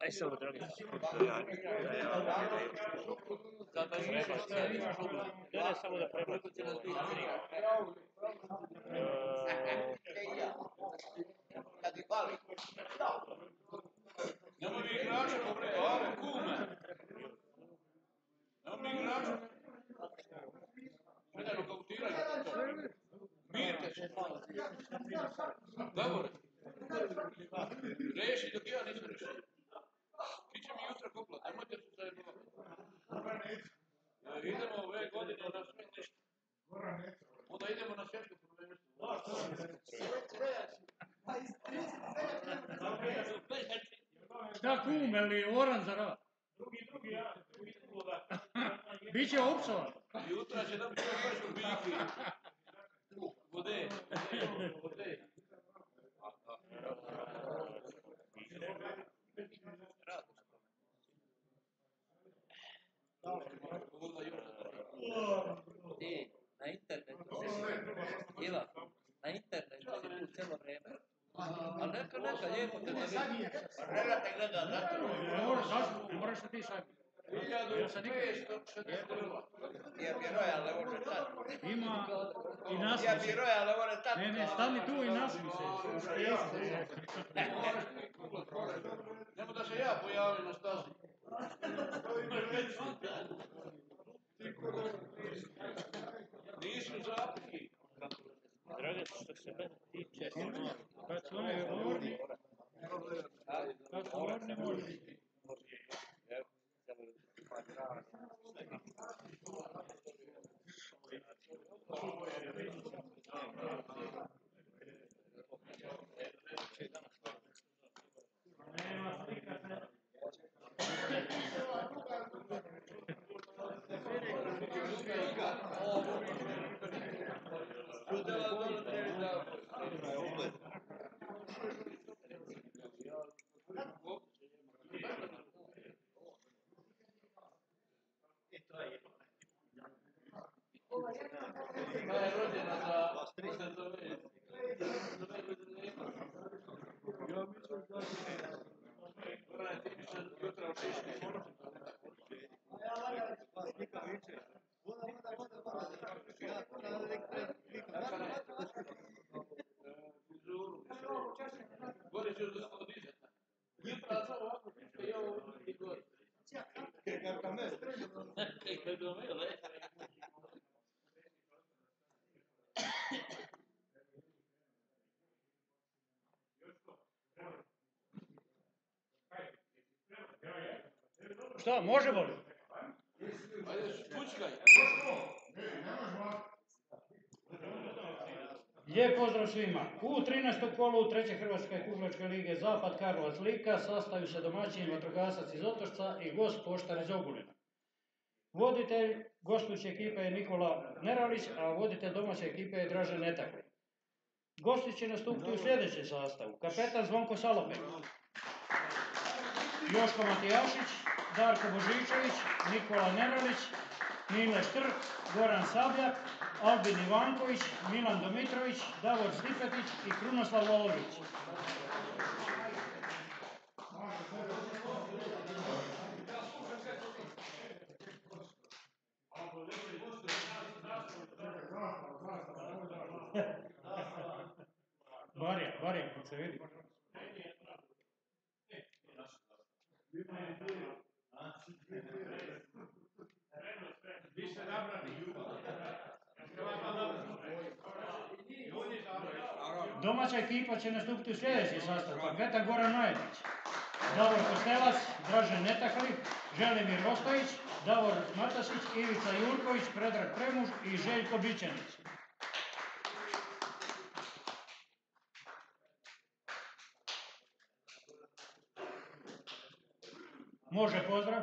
Aj samo drugi. Ne samo da prebacim. Kad ih hvali. Nemoj mi igrača poprije, alo, kume. Nemoj mi igrača. Gledaj, nokautiraj. Mirte se. Davore. Reši dok ja nisam rešio. Ti će mi jutra kuplat, nemojte se zajebavati. Idemo ove godine na sve nešto. Onda idemo na svjetsko prvenstvo. Šta kume li oran za rad? Drugi rad, Biće opsovan. Jutra će nam čovjek baš u biki. Vode. Ti, na internetu si, Ivan, na internetu si tu cijelo vrijeme. Ali neka, lijepo te da vidim. Pa relate gleda, zato. Ne moraš ti sad. 1561. Ja bi Royal, ne može tad. Ima i nasmi Ja bi se. Royal, ne može tad. Ne, stani tu i nasmi se. Nemo da se ja pojavim na stazi. Nisu zapisi. Drage, što se mene tiče, Kad su one orni, može. Šta, možemo li? Ajde, spučkaj. Lijep pozdrav svima. U 13. kolu 3. Hrvatske kuglačke lige Zapad Karlovac Lika sastaju se domaćin vatrogasac iz Otočca i gost Poštar iz Ogulina. Voditelj gostujuće ekipe je Nikola Neralić, a voditelj domaće ekipe je Dražen Netakli. Gosti će nastupiti u sljedećem sastavu. Kapetan Zvonko Salopek, Joško Matijašić, Darko Božičević, Nikola Neralić, Mile Štrk, Goran Sabljak, Albin Ivanković, Milan Domitrović, Davor Stipetić i Krunoslav Lolović. Barja, kad se vidi. Domaća ekipa će nastupiti u sljedeći sastav. Kapetan Goran Majetić, Davor Kostelac, Dražen Netakli, Želimir Ostojić, Davor Matasić, Ivica Jurković, Predrag Premuž i Željko Bićanić. Može pozdrav?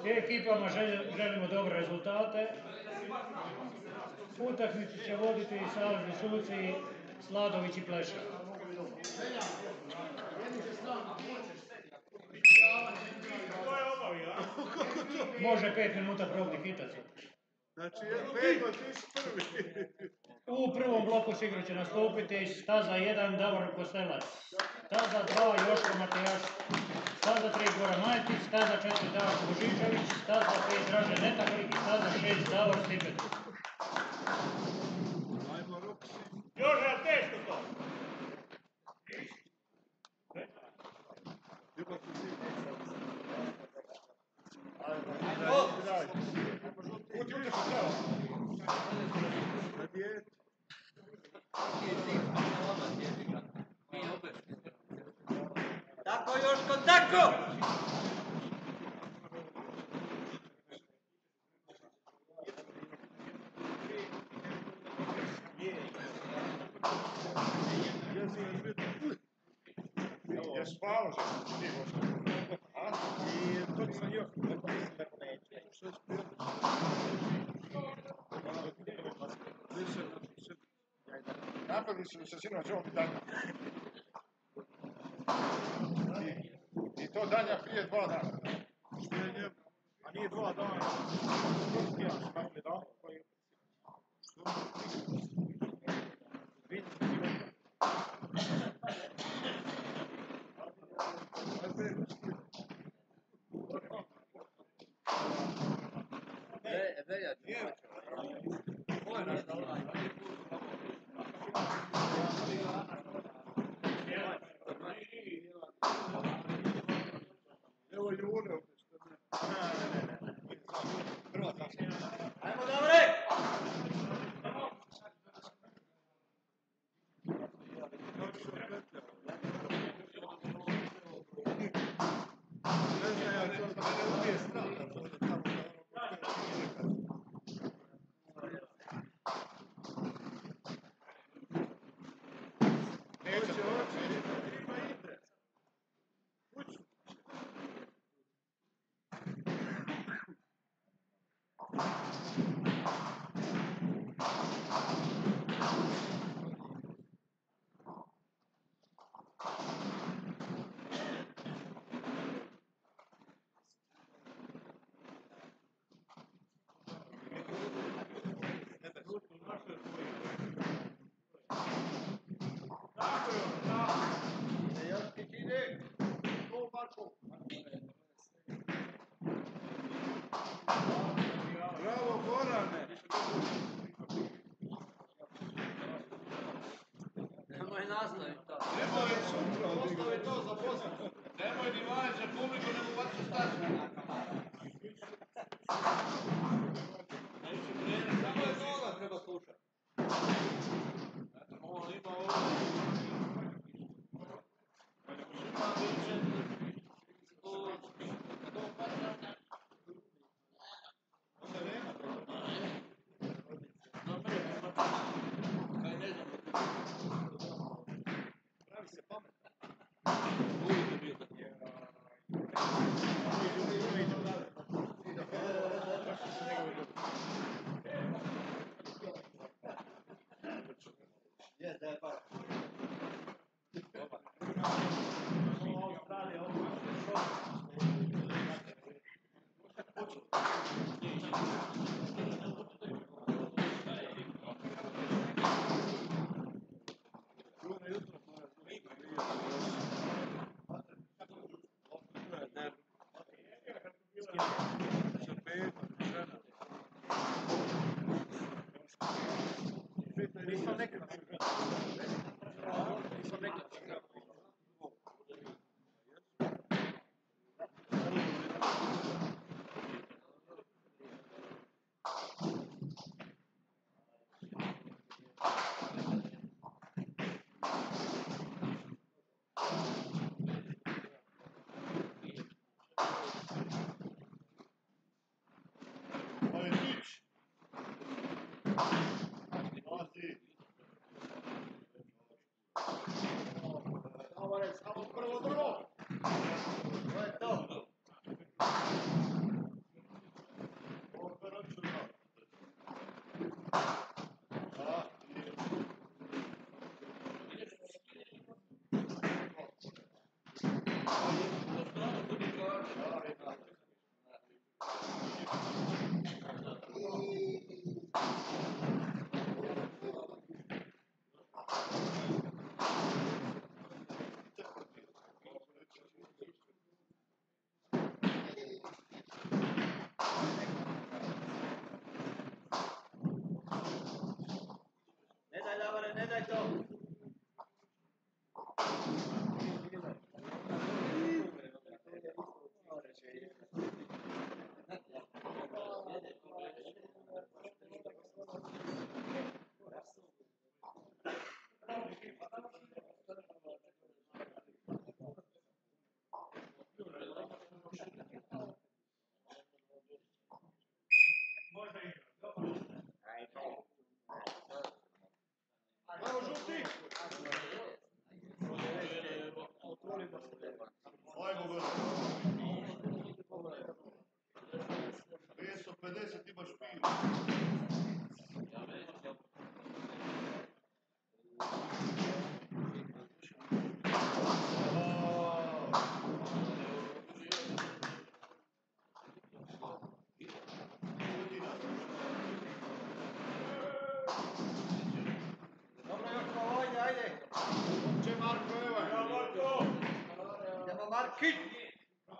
Ekipama želimo dobre rezultate. Utakmicu će voditi savezni suci Sladović i Pleša. Može 5 minuta probni hitaca. Znači, Pego, ti si prvi. U prvom bloku sigurno će nastupiti staza 1 Davor Kostelac, staza 2 Joško Matijaš, staza 3 Goran Majetić, staza 4 Davor Božičević, staza 5 Dražen Netaklik i staza 6 Davor Stipet. Ajmo, Roksi. Jože, a teško to? Ljubav ti si. Ajmo! Uti, uti, što treba. Na dijetu. Tako, Joško, tako! Ja spavao sam, ti možda. I to sam još. Što je spio? Napravili su se sinoć ovog dana. I to danja prije 2 dana. Što je njemu? A nije 2 dana. Što ti ja napravili dan? Što? Evo Jure ovdje što ne. Prva taska. Ajmo, dobre! Ne znam ja što da ne ubije strah. Neće, hoće. Ima ide. Kuću. Bravo, Goran!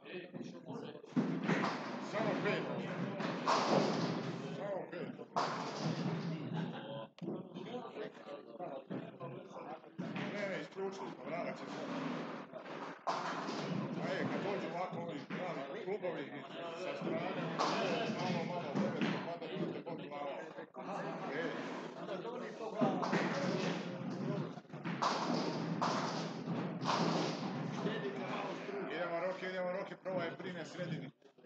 Samo 5. Samo 5. Ne, isključili smo, vragat će se. A kad dođu ovako ovi pravi klubovi sa strane, malo, 900 pada i onda te Bog glava. Idemo Roki, prva je prime sredini.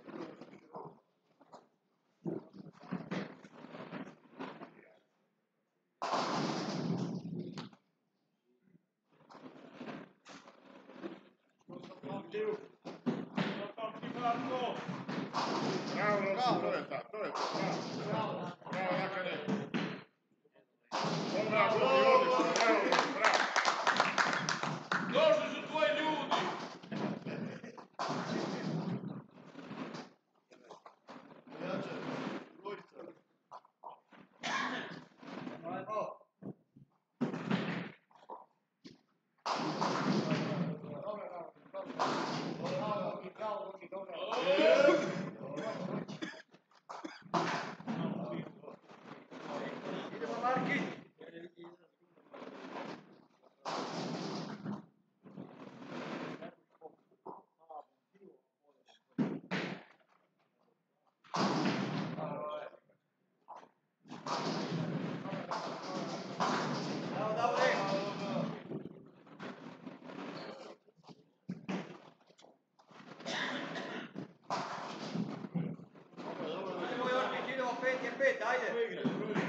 Bravo, Roki, to je ta, bravo, Nakane. Dobra, Roki, odlično, bravo. Došli su tvoji ljudi! Idemo Marki! Idemo 5, ajde!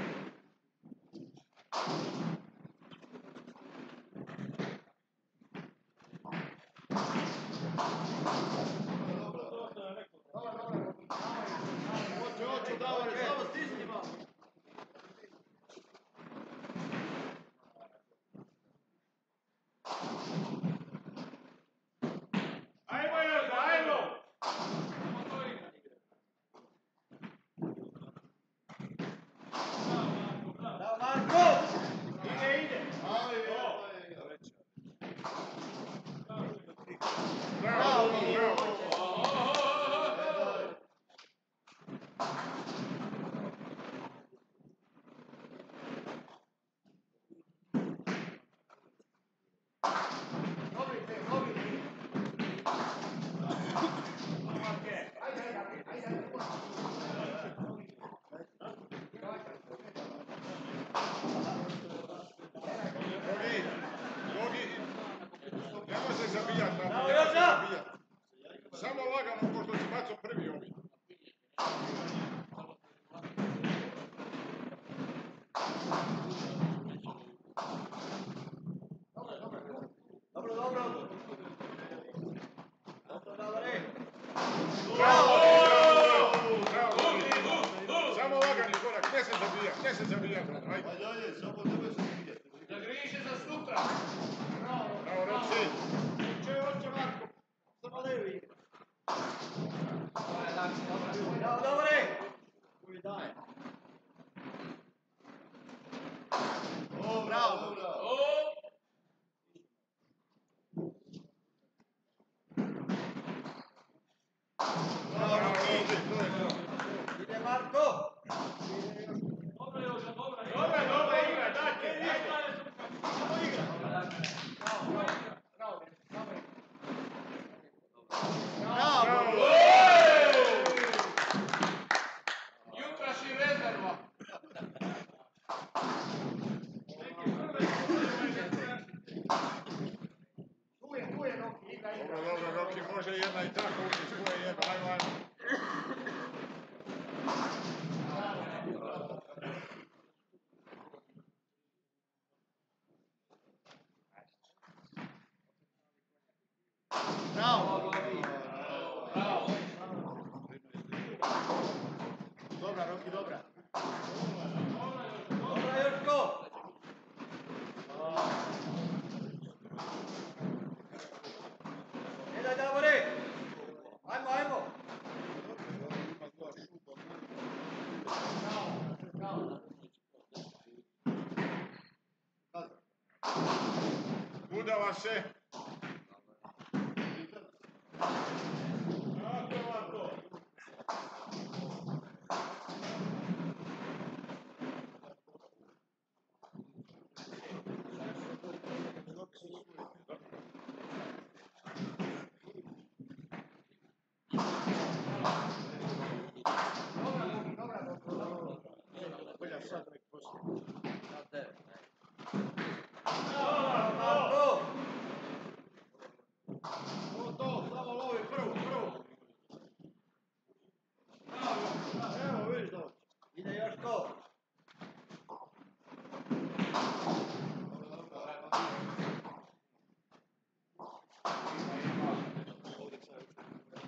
Samo lagano, ko što si bacio prvi ovi. Samo lagani korak, ne se zabija. Ajde. Da griše za sutra! Bravo, Roksi. Oče Marko, samo levi. Dobre! Bravo! Ide Marko! Dobra igra, dajte! Bravo! Jutra si rezerva! Dobro, Roki, može jedna i tako ući svoje jebe, ajmo. Bravo! Dobra, Roki, dobra. Dobra, Joško! Daj, Davore! Ajmo! Udava se.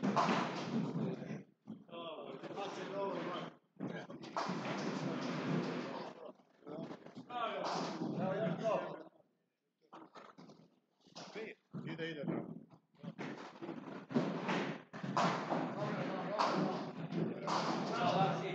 Ide, da. Bravo, Laksi.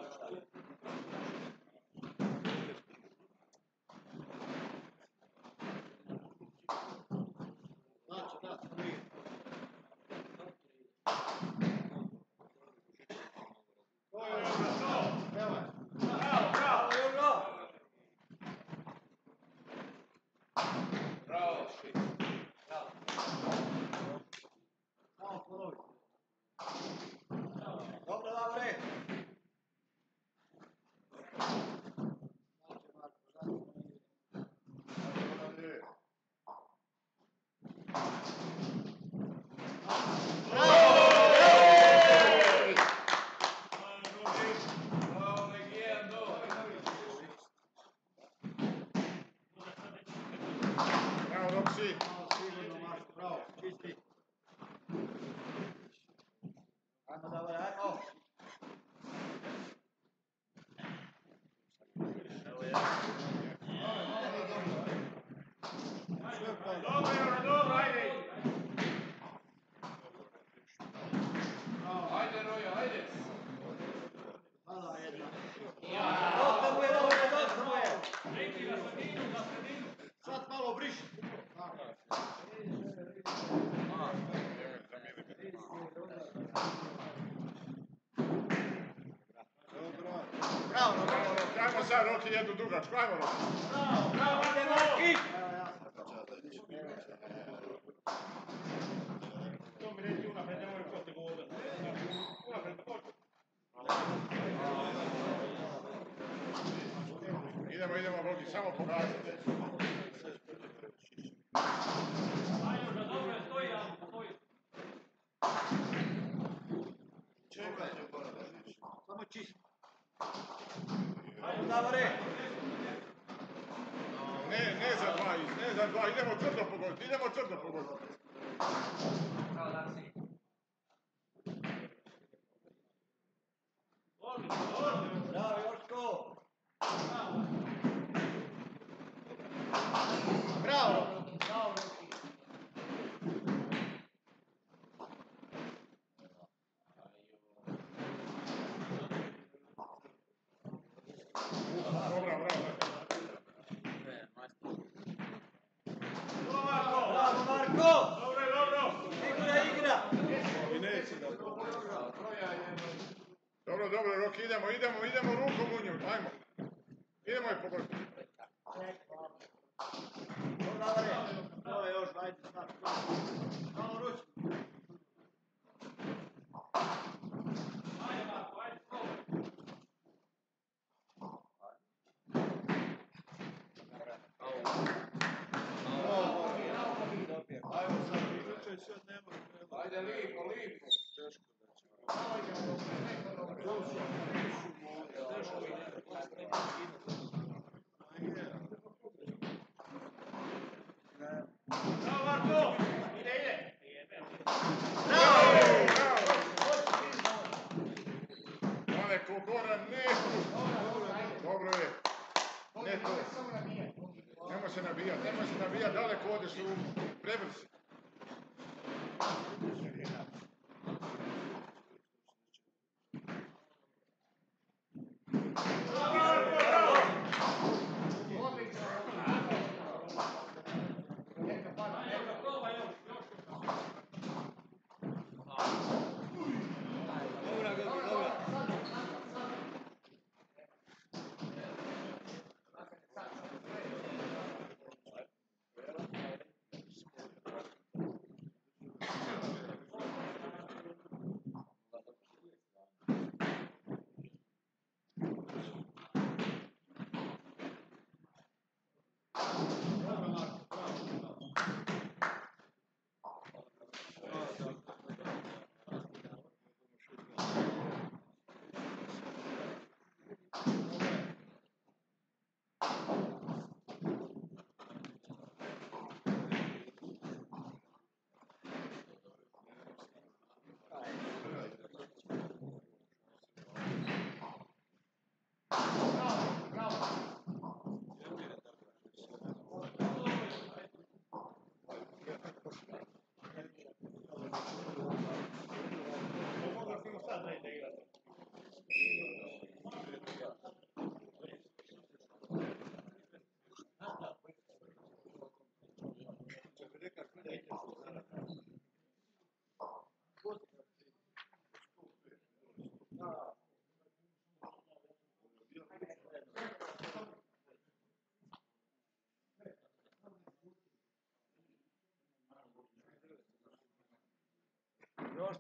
Bravo, sì. Dobro, Davore! Bravo, Legiando. Bravo, Roxy. Sigurno, Marko, bravo, čisti. Ajmo, Davore, ajmo! Dobro, ajde. Ajde, Roja, ajde. Hvala, jedna. Dosta mu je, dosta mu je! Sad malo briši. Bravo, bravo. Ajmo sad, Roki, jednu dugačku, ajmo, Roki. Bravo, ide Marki! To mi reći unapred, nemoj protiv voda. Unapred, hoću. Idemo, Roki, samo pokazati. Samo čisto. Ajmo, Davore! Ne za dva, idemo crno pogoditi. Bravo, Laksi. Bravo, Joško! Bravo! Bravo. Bravo, Marko! Igra! Dobro, Roki, idemo rukom u nju, ajmo. Idemo je pogoditi. Davore! Ovo je još, ajde, sad. Malo ruči. Ajde, lipo. One Kokora, ne tu. Dobro je. Ne tu. Nemoj se nabijati, daleko odeš u prebrzi.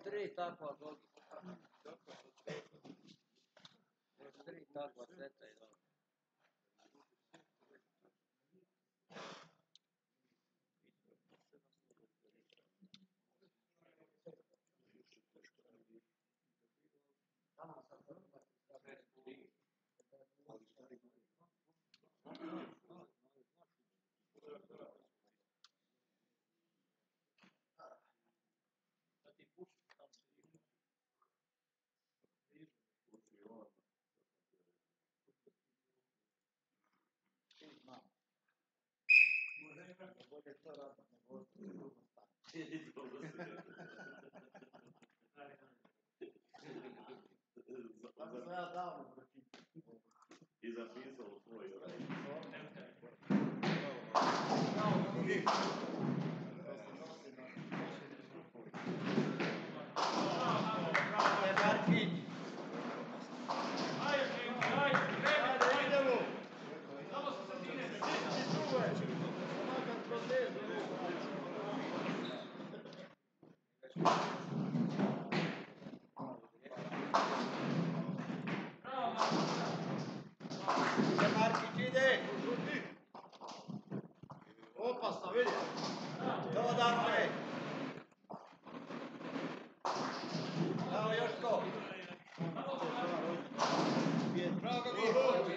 3 takva gola. Još 3 takva seta i dobro. Bolje to raditi nego tako sam ja davno pročitao. I zapisao u svoj. Markić. Markić ide. Opasno, vidi. Dobar pre. Bravo Joško. Bravo Gabi.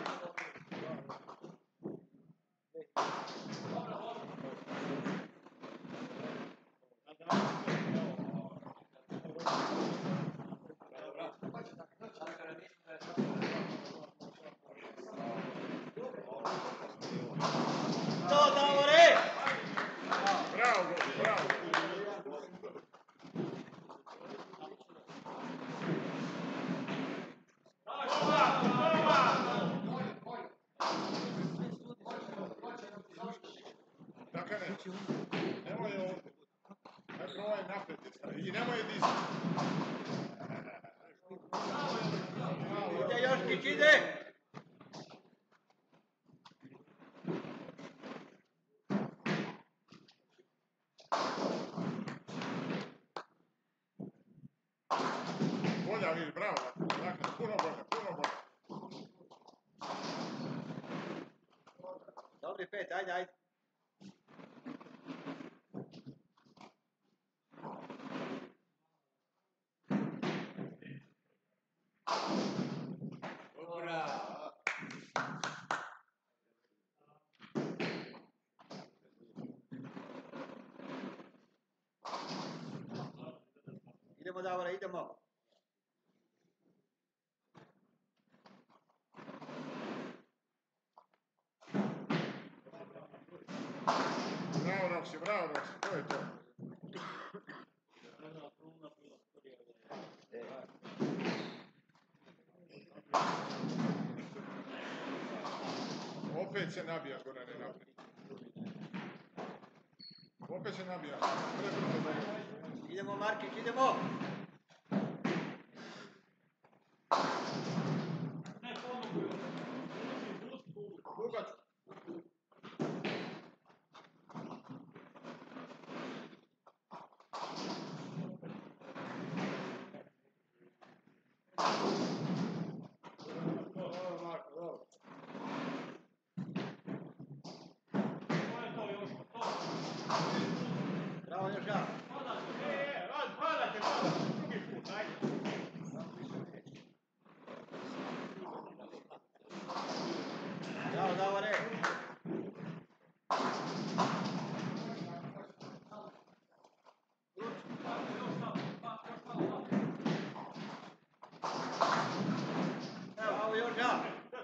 Nemoj ovdje. Dakle, ovaj napred je. I nemoj disati. Ide Joškić, ide! Bolja, viš, bravo. Dakle, puno bolja, puno bolja. Dobri pet, ajde, ajde. Idemo Davore, idemo. Bravo, Roksi, to je to. Opet se nabija Gorane naprijed. Opet se nabija. Idemo Markić, idemo! Bugač. Bravo Joša! Bravo Davore! Bravo Joša!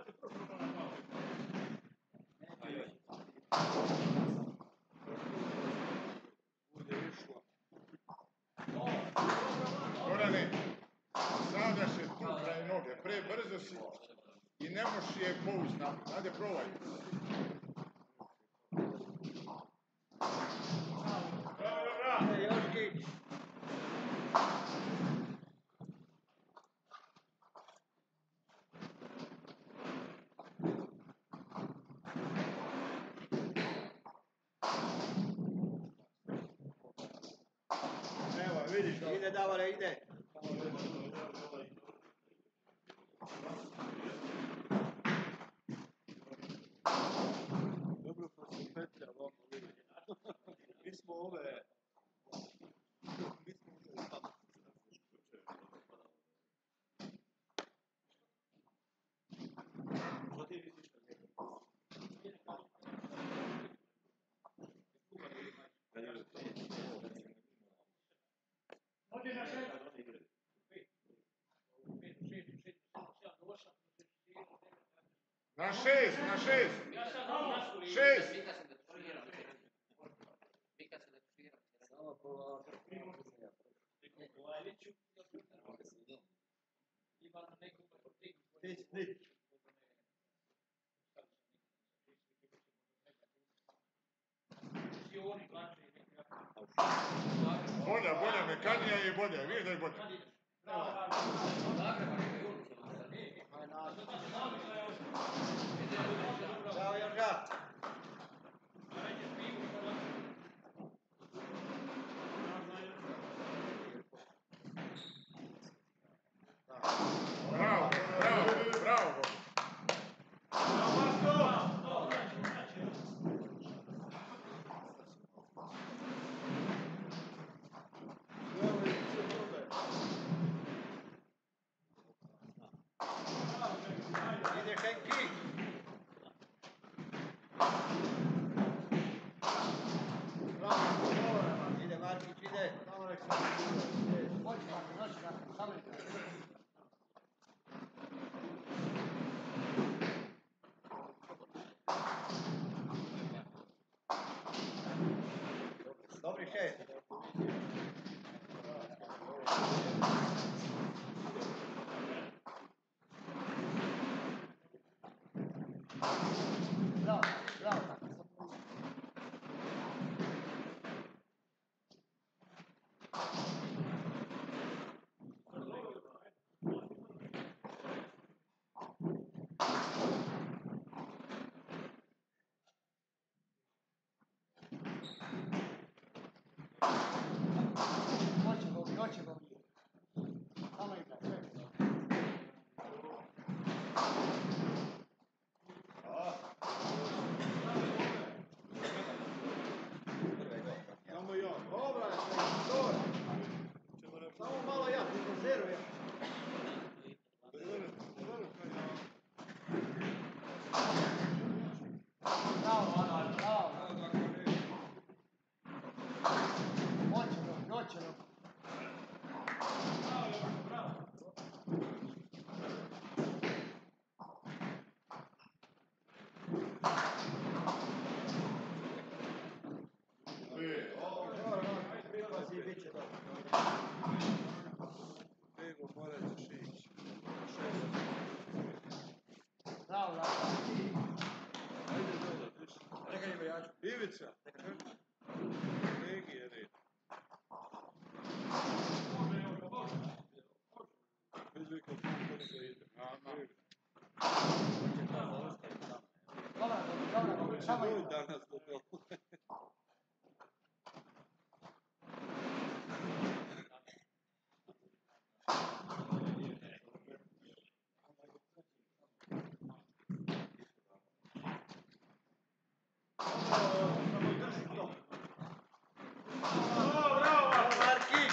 Gorane, stavljaš se tu kraj noge, prebrzo si i ne možeš je povući naprijed. Ajde, probaj. Joškić! Evo, vidiš ovo. ide, Davore, ide. Dobro prosupetlja, vamo vidi. Mi smo ove... Odi na 6. Na 6, na 6! 6! Mika se detušira. Samo polako. Stić. Bolja, mekanija je bolja, vidiš da je bolja. Bravo, Joža. Bravo. Ide Henki. Ide Markić, ide. Dobri šest. Bravo. Noćemo. Samo igra, sve. Samo ja. Dobra, dobro. Samo malo ja, ti konzervujem. Bravo. Noćemo. Nego, morat ćeš ići. Bravo. Ajde dole, više. Čekaj, Ivijaču. Ivica, Negi je red. Vidi kako koliko ide. Dobro, samo Dođi igra. danas do dole. Bravo, Marki!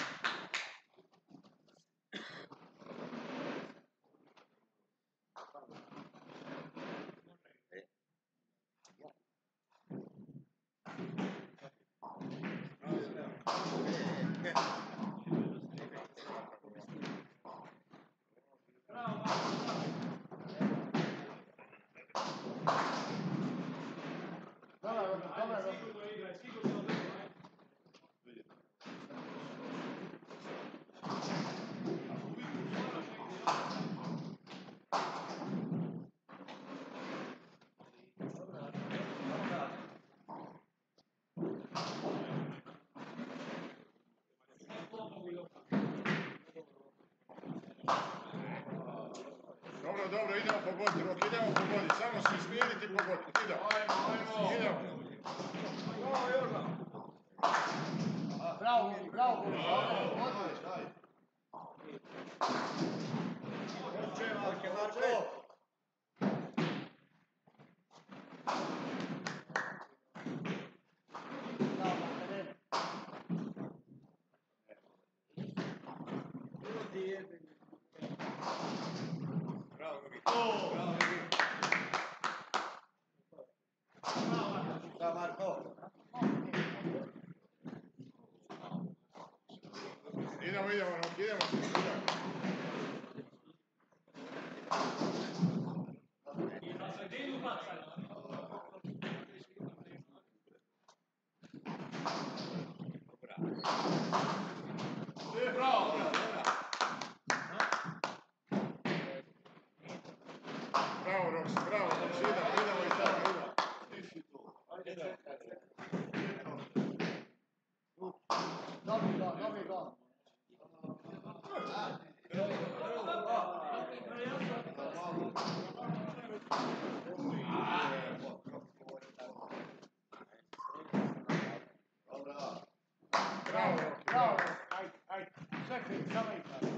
Dobro, idemo pogoditi, Rok, idemo pogoditi, samo se smijeniti i pogoditi, idemo. Bravo, bravo. Hoće Marko. Bravo, Miki. Bravo, Miki. Da, Marko. Idemo, idemo. Bravo! Bravo, Roks, idemo i tako, idemo. Dobri gol. Bravo, Roki, bravo. Ajde, čekaj, samo i tako.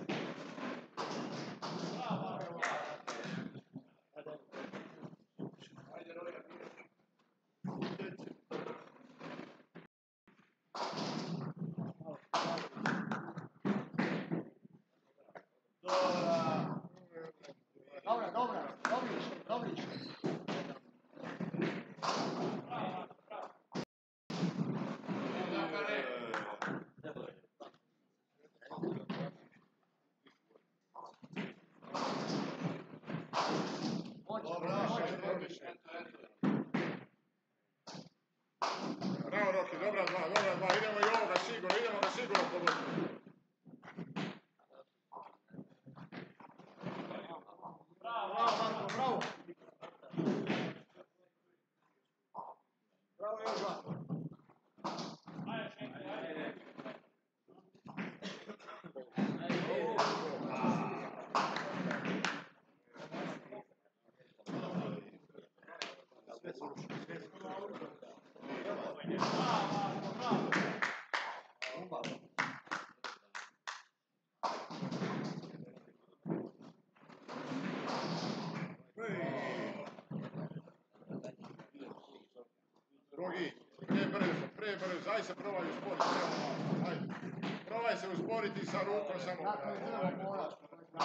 Dobri. Bravo, Roki, dobra dva, idemo i ovoga sigurno pogoditi. Bravo, Marko, bravo. Bravo, Joža. Drugi, prebrzo, aj se probaj usporiti, ajde. Probaj se usporiti sa rukom samo. Tako je bilo moraš.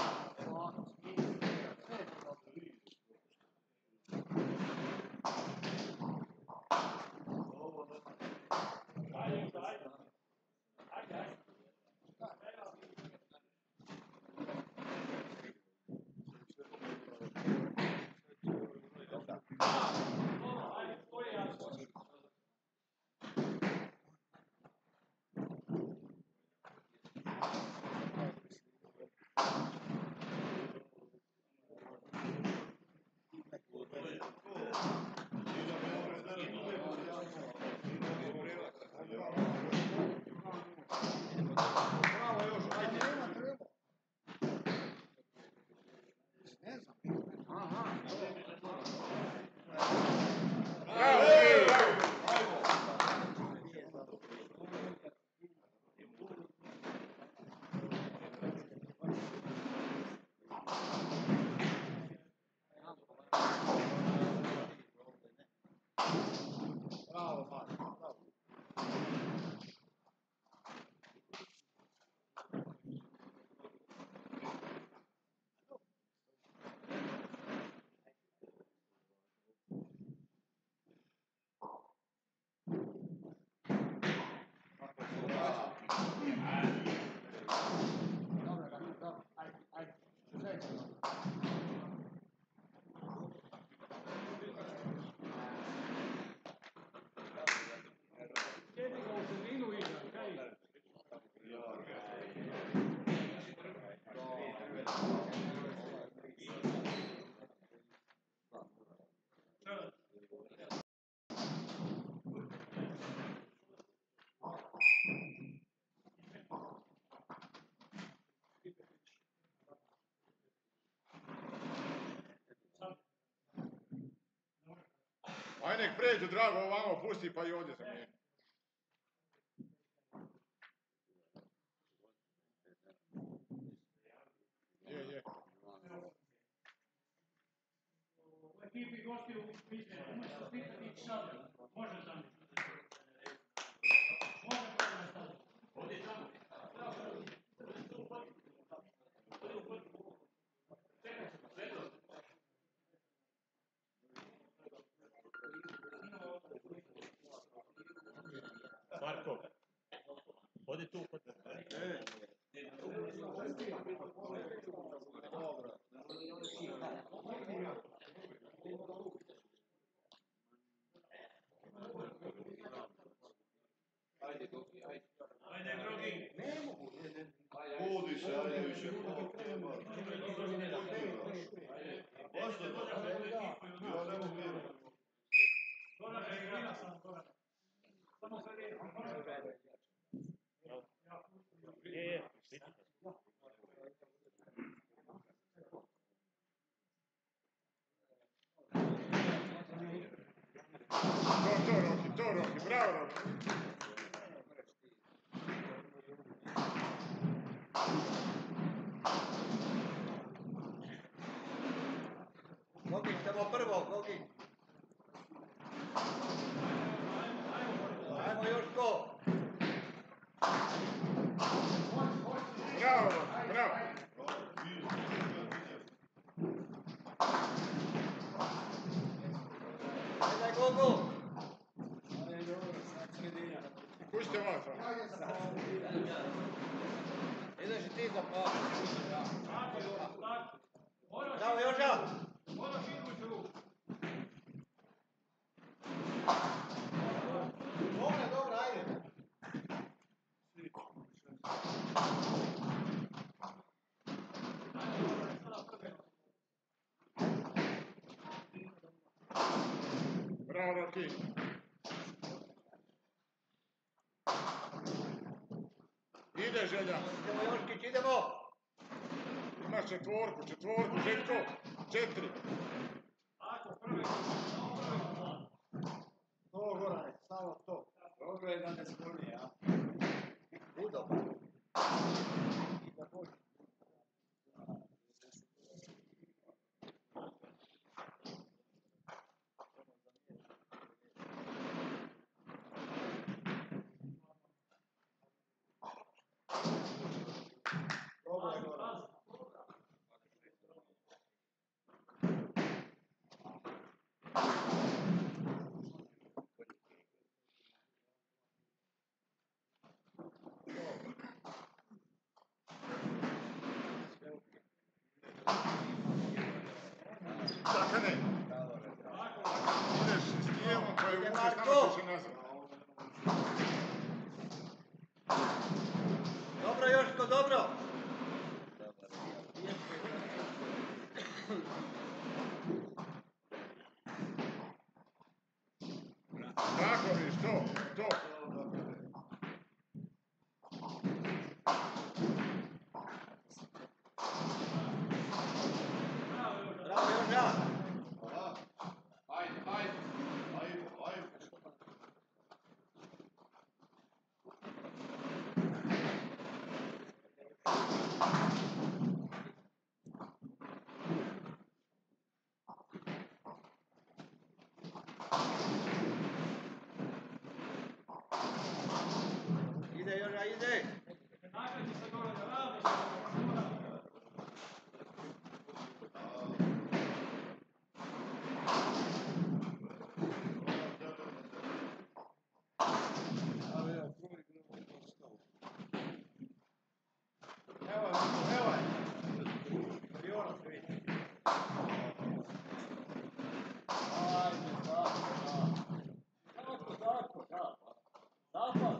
Bravo, Joža, ajde. Ne znam. Aha. Bravo, Marko, bravo. Dobro, ajde. Aj nek pređu, Drago, ovamo, pusti pa i ovdje zamijeni. ekipi gostiju izmjene. Umjesto pitati ići stadion. Može zamisliti. Može prvo na stadion. Odi tamo. Marko, odi tu kod Ajde, Goki, ajde. Ajde, drugi. Ne mogu. Budi se, ajde više. Baš da dobro. Ja ne mogu vjerovati. Goran, sredina sam, Goran. Samo sredina. Je. To Roki, bravo Roki. Gogi, samo prvo, Gogi. Ajmo još ko. Bravo Roki, bravo. Ajde, Gogo. Pušite vas. Ideš i ti za pa. Bravo, Joža. Dobro, ajde. Bravo Roki. Ide Želja. Idemo Joškić, idemo. Imaš četvorku, Željko. 4. To, Gorane, samo to. Dobro je da ne skloni, a? Udo. I da može. Dobro je, Gorane. Čakane. Ideš s tijelom koje uđeš, tamo će nazad. Dobro, Joško, dobro. Tako viš, to. Bravo, Joža. Ajde, ajde. Ajmo. Ide, Joža, ide. Nakreći se Goran, ravno. Evo je. Priona se vidi. Ajde, tako, da. Zapad.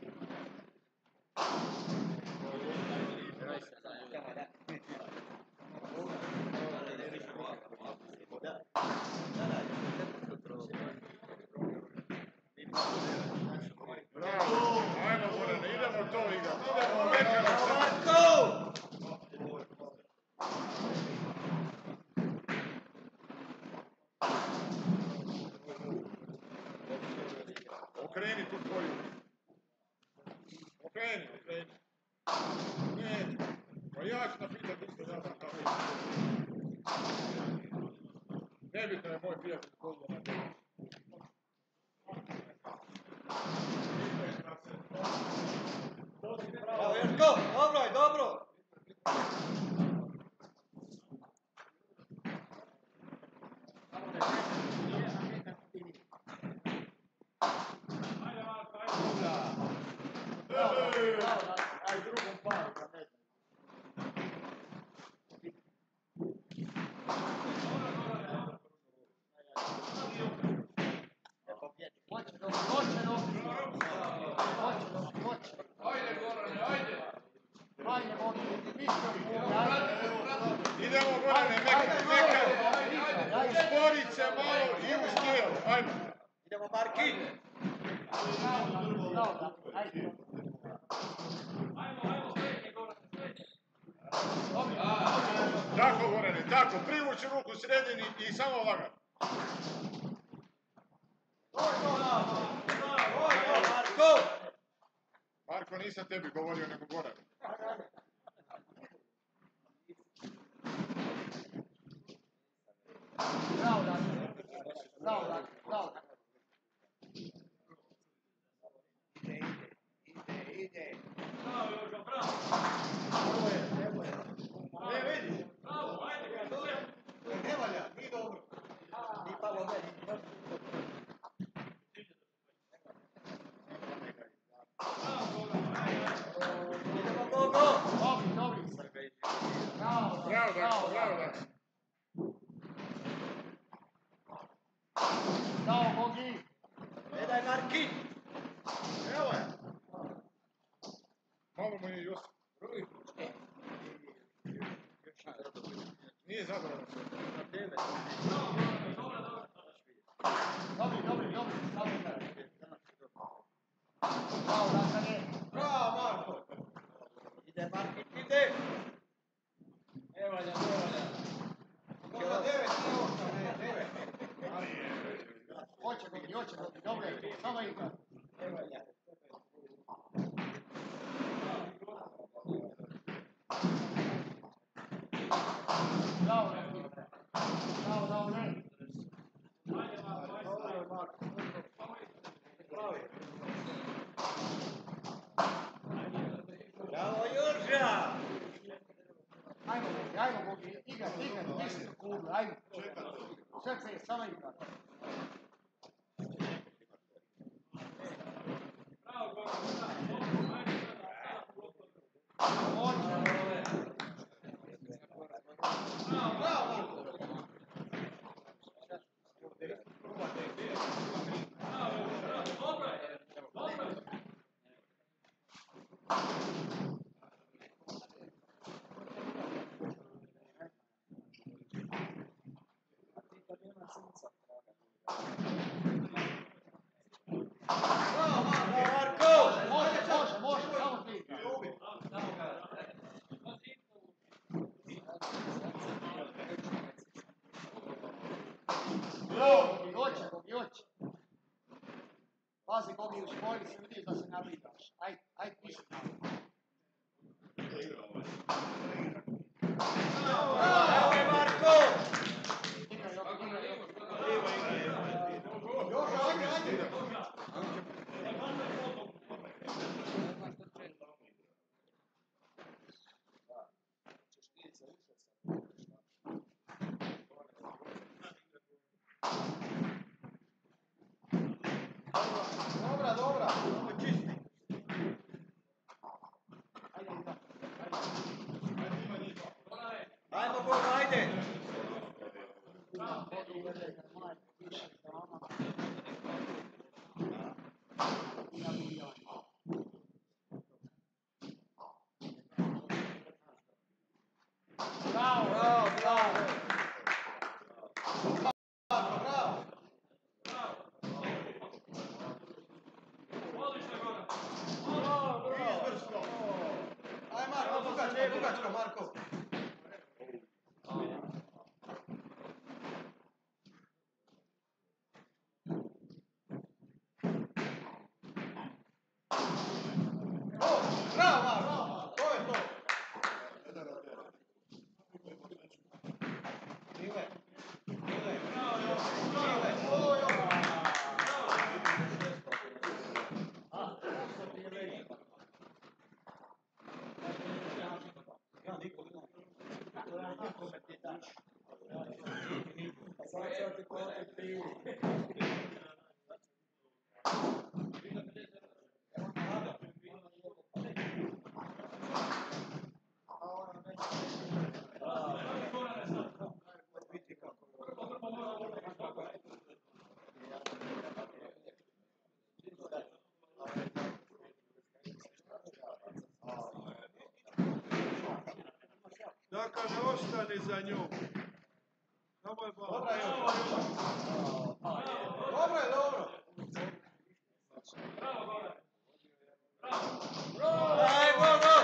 Bravo, ajmo Gorane, idemo to igrati. Idemo mekano se. Marko! Okreni tu tvoju. Okreni. Ne, pa ja ću napitati isto, ja sam tako. nebitno je moj prijatelj koliko na to. Bravo, Jerko, dobro je, dobro! Aj drugom paru, pa ne znam. Ajde, Gorane, ajde! Idemo Gorane, neka usporit se malo i u stijelu, ajmo. Idemo Marki! Tako Gorane, tako, privući ruku u sredini i samo lagano. Marko! Marko, nisam tebi govorio, nego Gorane. Ide. Bravo, Jožo, bravo. Ne vidiš? Bravo, ajde, ga, dole. Ne valja, nije dobro. Ni palo meni. Idemo Gogo! Bravo, Dax, bravo, Dax. Ne daj Marki! Evo je. Malo mu je Josip. Nije zadovoljno sve. Bravo Marko! Ide Marki, ide! Ne valja, ne valja. Možda 9, nije 8, ne, 9. Hoće Gogi, dobro je, samo igra. Ne valja. Bravo, ne. Dobro je Marko. Bravo Jurža! Ajmo Gogi, igra, misli kuglu, ajmo. Srce je, samo igra. Bravo, Goran, bravo. Ajde, Može, samo ti. Hoće. Pazi Gogi, uspori se, vidiš da se nabrigaš. Ajde, ti se nabrigaš. Bravo je Marko! Dobra, čisti. Ajmo Gogo, ajde! Bravo! odlično, Goran. Izvrsno! Aj Marko, Bugačka, Marko! znam kome ti daš. Sad ću ti platiti pivu. Dakle, ne ostani za njom. Samo je malo. Dobra je, dobro je, dobro. Bravo, Goran. Bravo. Bravo! Aj, bravo!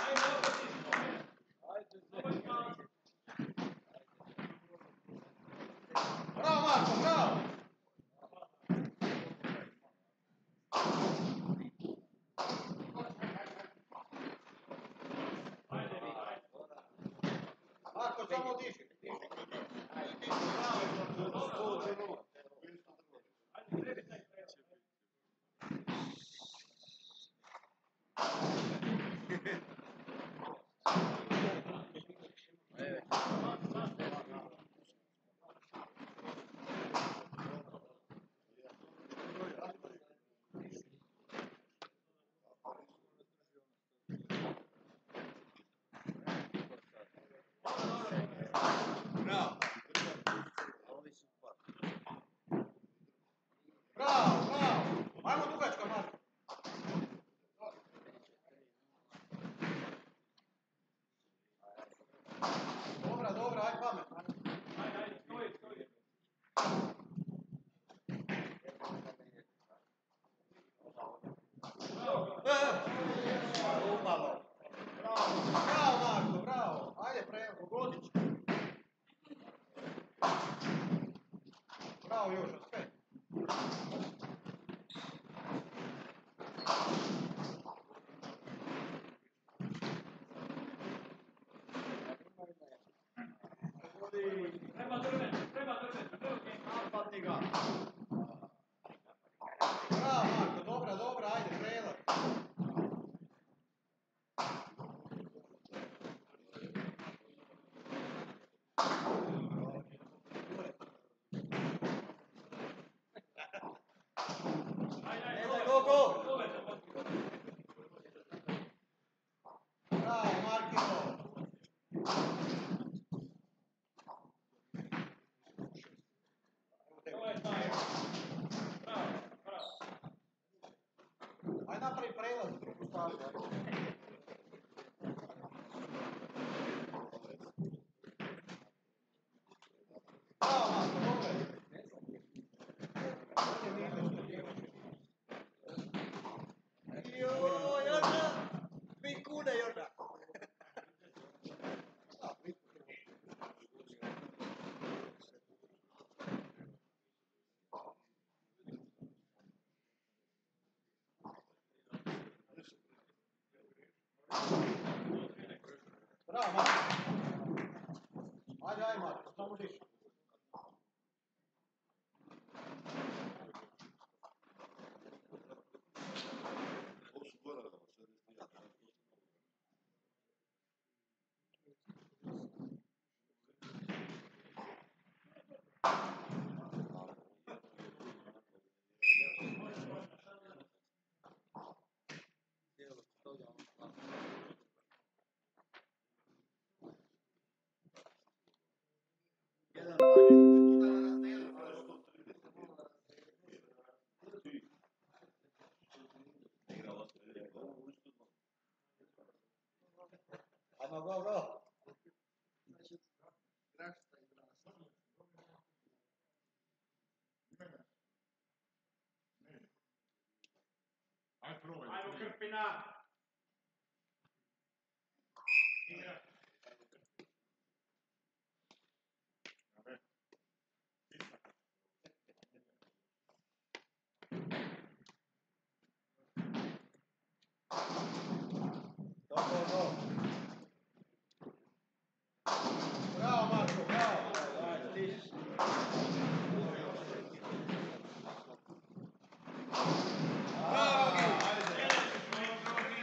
Bravo, Marko, bravo! Marko, samo diži. Bravo, bravo! Ajmo dugačka, Marko. Dobra, dobra, aj pamet. Ajde, stoji, stoji. Umalo. Bravo, Marko, bravo. Ajde, pogodić. Bravo, Joža, sve. Treba drven, drven. Napadi ga. Bravo, Marko, dobra, dobra, ajde, prelaz. Ajde, go, go! Bravo, Markino! To je taj. Bravo, bravo. Ajde napravi prelaz u drugu stavu. Bravo, Marko, dobro je. Joj, Joža! 2 kune, Joža! Bravo, Marko! Ajde, ajde, Marko, samo diši. Ajmo, go, go! Aj, probaj. Ajmo, Krpina. Go, go, go! Bravo, Marko, bravo! Ajde, diši. Bravo, Gi!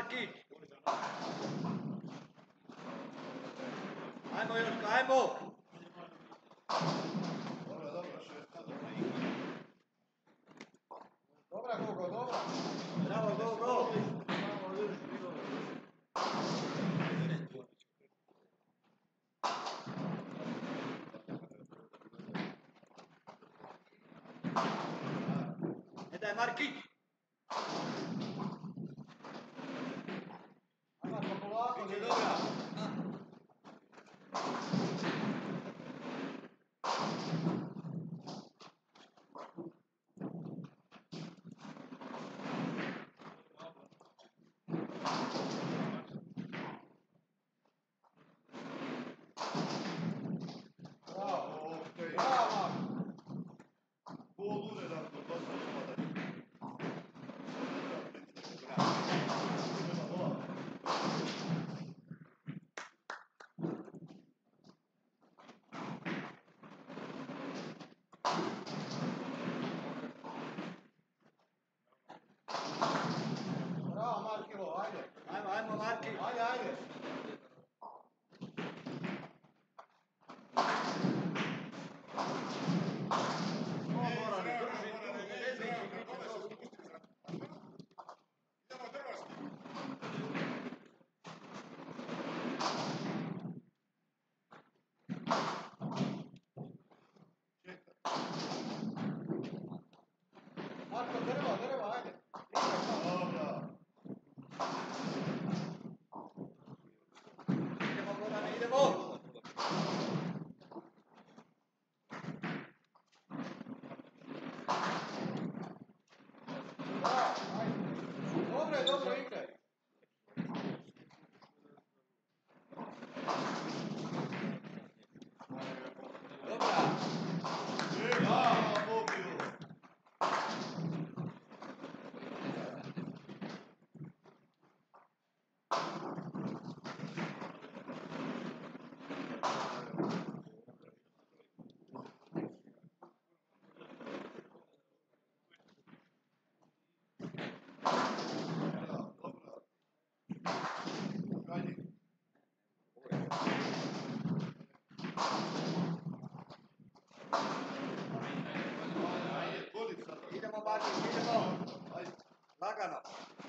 Markić. Ajmo Joško, ajmo. Dobra, Gogo, dobra. Bravo, go, go. Ne daj Markić. Ajmo, polako, Biće dobra. Bravo. Bravo. Bravo, Markilo, ajde. Ajmo, ajmo Markić. Ajde, ajde. Marko, drvo, drvo, ajde. Idemo Gorane, idemo. Bravo, ajde. Dobro je, dobro igraj. Dobra. Idemo Markić, idemo. Lagano.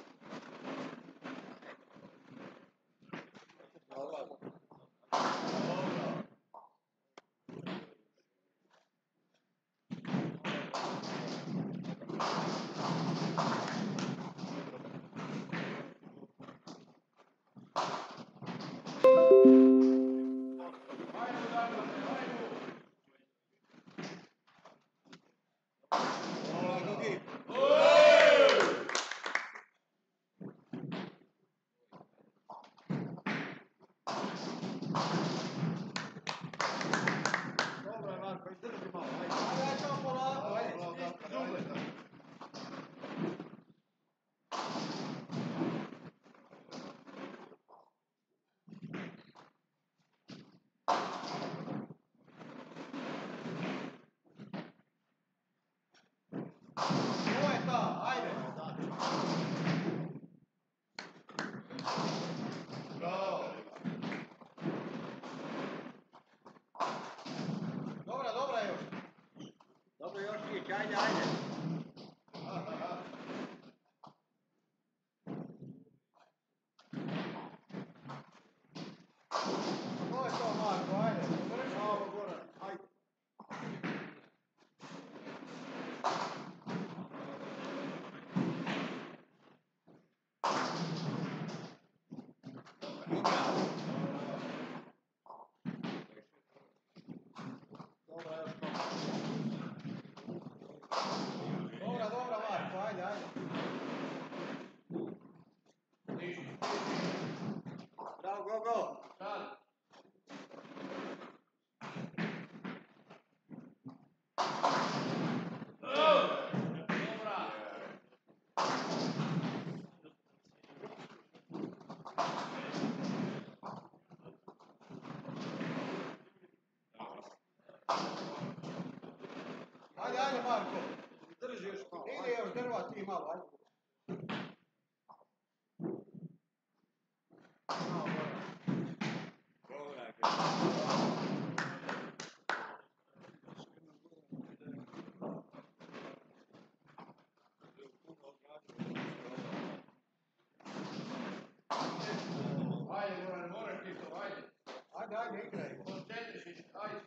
Dobro je, Marko, izdrži malo, ajde. Ajde, ajde, samo polako, ajde. Duble. To je ta, ajde. Dobra, dobra još. Dobro Joškić, ajde, ajde. To je to, Marko, ajde. Bravo, Goran, ajde. Dobra, još malo. Dobra, dobra, Marko, ajde, ajde. Bravo, go, go. Ajde, ajde, Marko. Drži još malo. Ide još drva ti malo, ajde. ajde igraj. Koncentrišiš, ajde.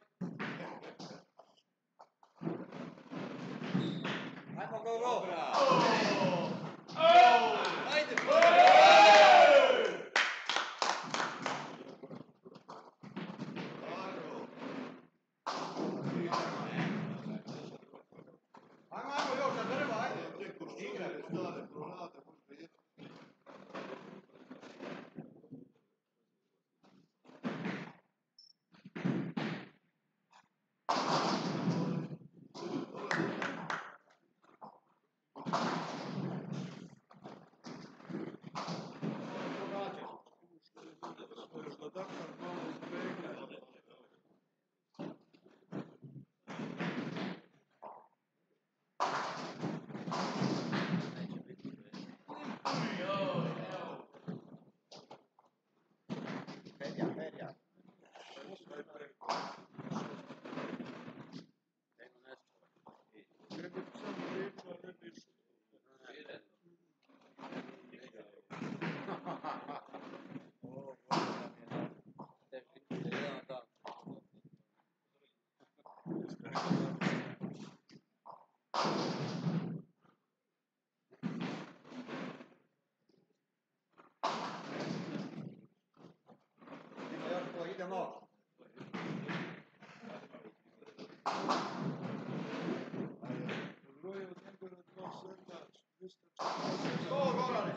Ajmo go, go. Ajde, Ajmo još za drva, ajde. Igraj. Perja, perja. Idemo. Go, Gorane.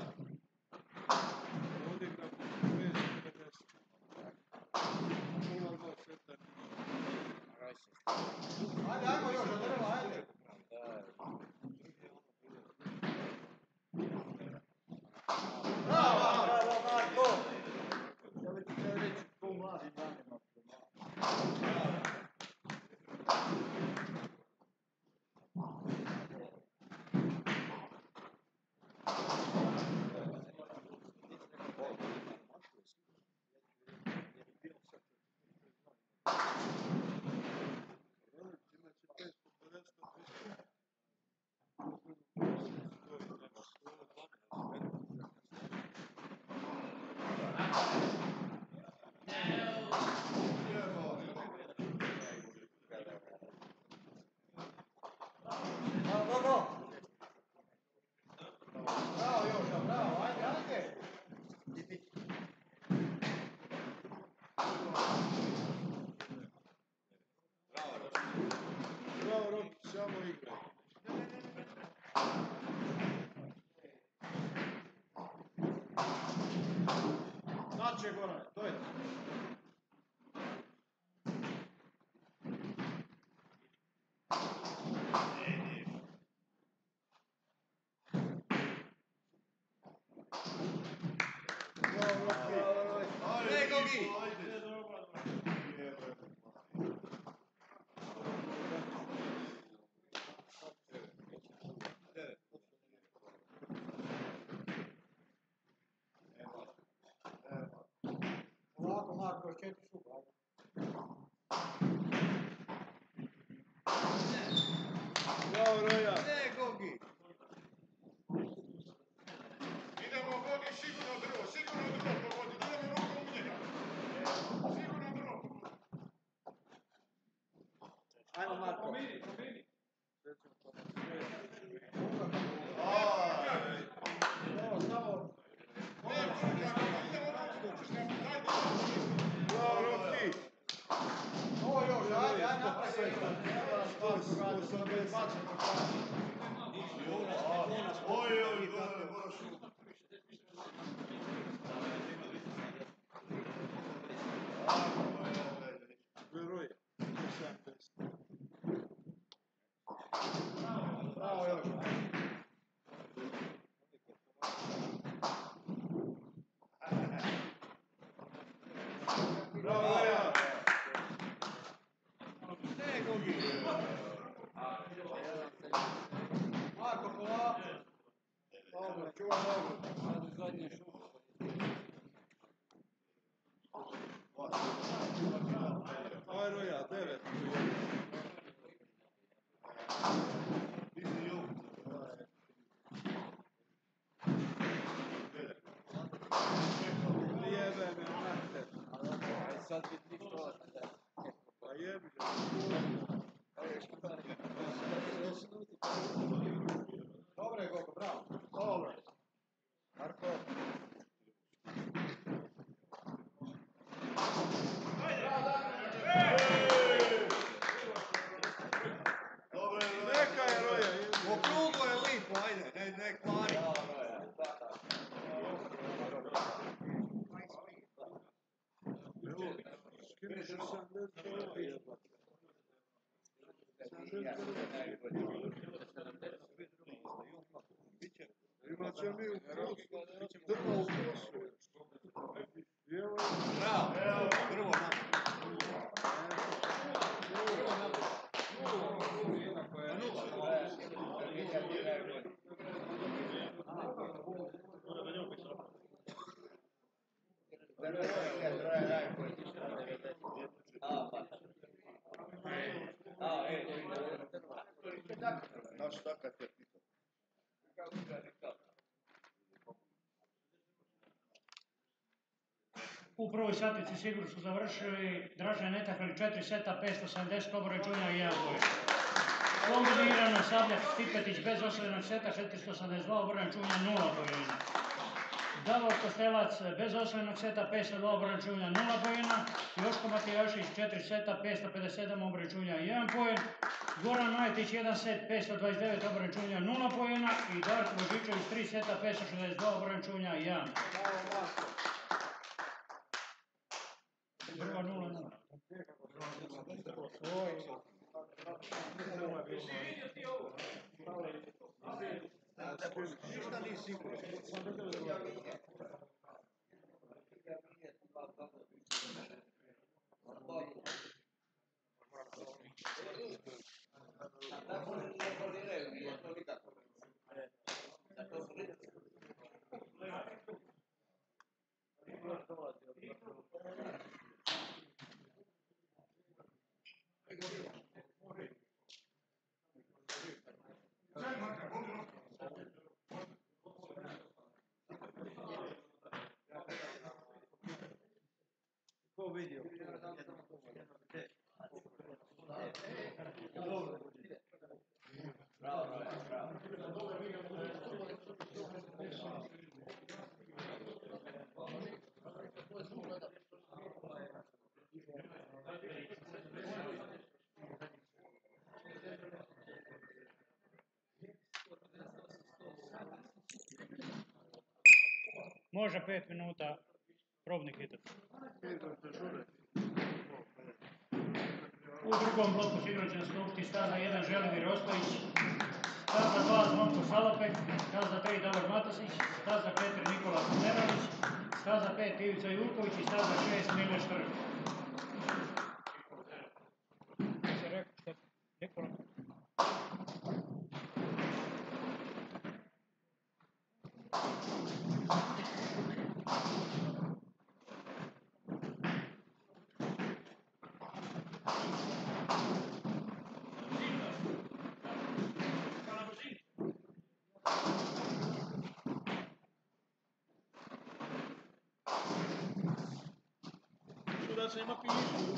Ajde, ajmo još za drva, ajde. Bravo, bravo, Marko. Ja bih ti htio reći ko mladi danima. Go, go. Bravo, Joša, bravo, ajde, ajde. Bravo, Rokić, samo igraj. Znači, Gorane, to je. Ne, Gogi. Ovako, Marko, još 4 šupa, ajde. Bravo, Roja. Ne, Gogi. Idemo, Gogi, sigurno drvo pogodi. Idemo rukom u njega. Sigurno drvo pogodi. Ajmo, Marko. Promini, promini. Evo, samo. Bravo, Roki. Ovo još, ajde, ajde, napravi sve. Evo nas stvar drugačije, samo bez bacim po kraju. Oj, Gorane, moraš Veruj. Bravo, Joša. Bravo, Roja. Ne, Gogi. Marko, polako. Dobro, čuvaj nogu. Aj, Roja, 9. Lijeve me, onate. sad bi ti što jebi ga. Dobro je, Gogo, bravo. Dobro. Marko. Neka je Roja. Okruglo je lipo, ajde, ne kvari. Skineš 70 jebate. Imat će mi u kosu, drvo u kosu. Bravo, prvo Naš takat je pitao. U prvoj satnici sigurno su završili Dražen Netakli 4 seta, 570 obračunja i 1 poen. Kombinirano Sabljak Stipetić bez osvojenog seta 482 obračunja 0 poena. Davor Kostelac bez osvojenog seta 502 obračunja 0 poena. Joško Matijašić 4 seta 557 obračunja i 1 poen. Goran Majetić 1 set 529 obračunja 0 poena i Darko Božičević 3 seta 562 obračunja i 1 poen. Prva 0-0. Ništa nisi siguran. Ko vidio? Može 5 minuta probni hitati. U drugom bloku sigurno će nastupiti staza 1 Želimir Ostojić, staza 2 Zvonko Salopek, staza 3 Davor Matosić, staza 4 Nikola Kuterović, staza 5 Ivica Julković i staza 6 Mile Štrk. Da se ima pišu.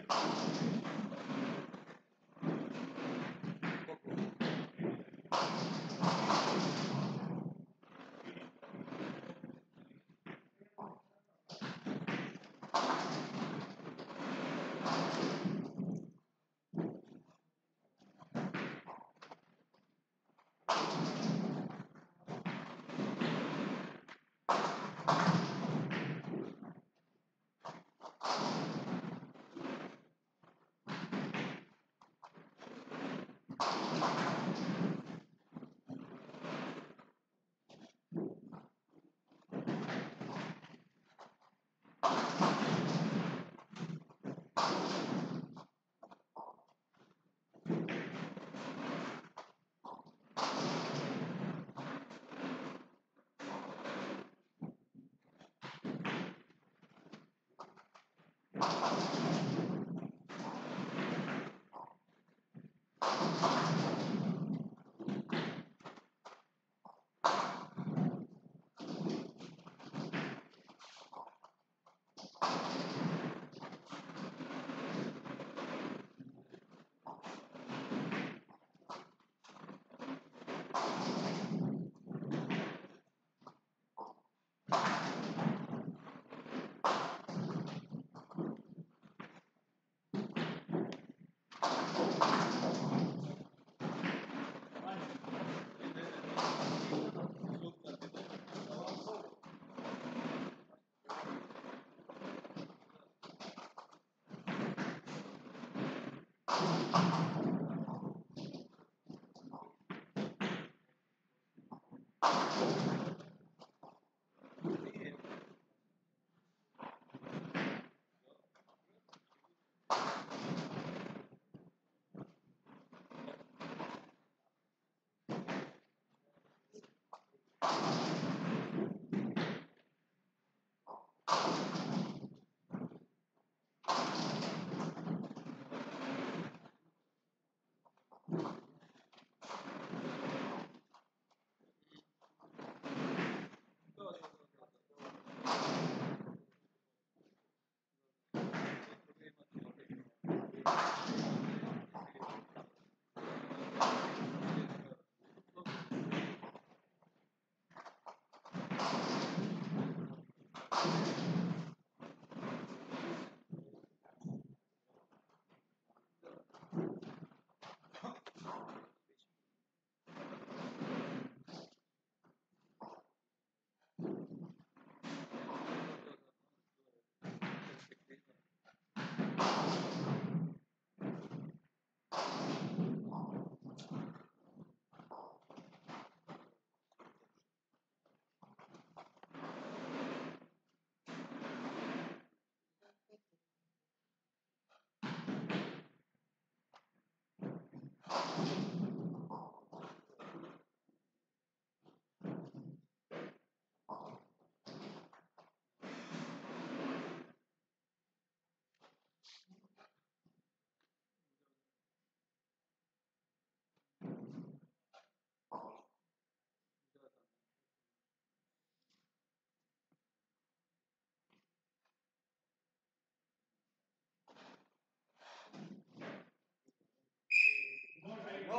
No,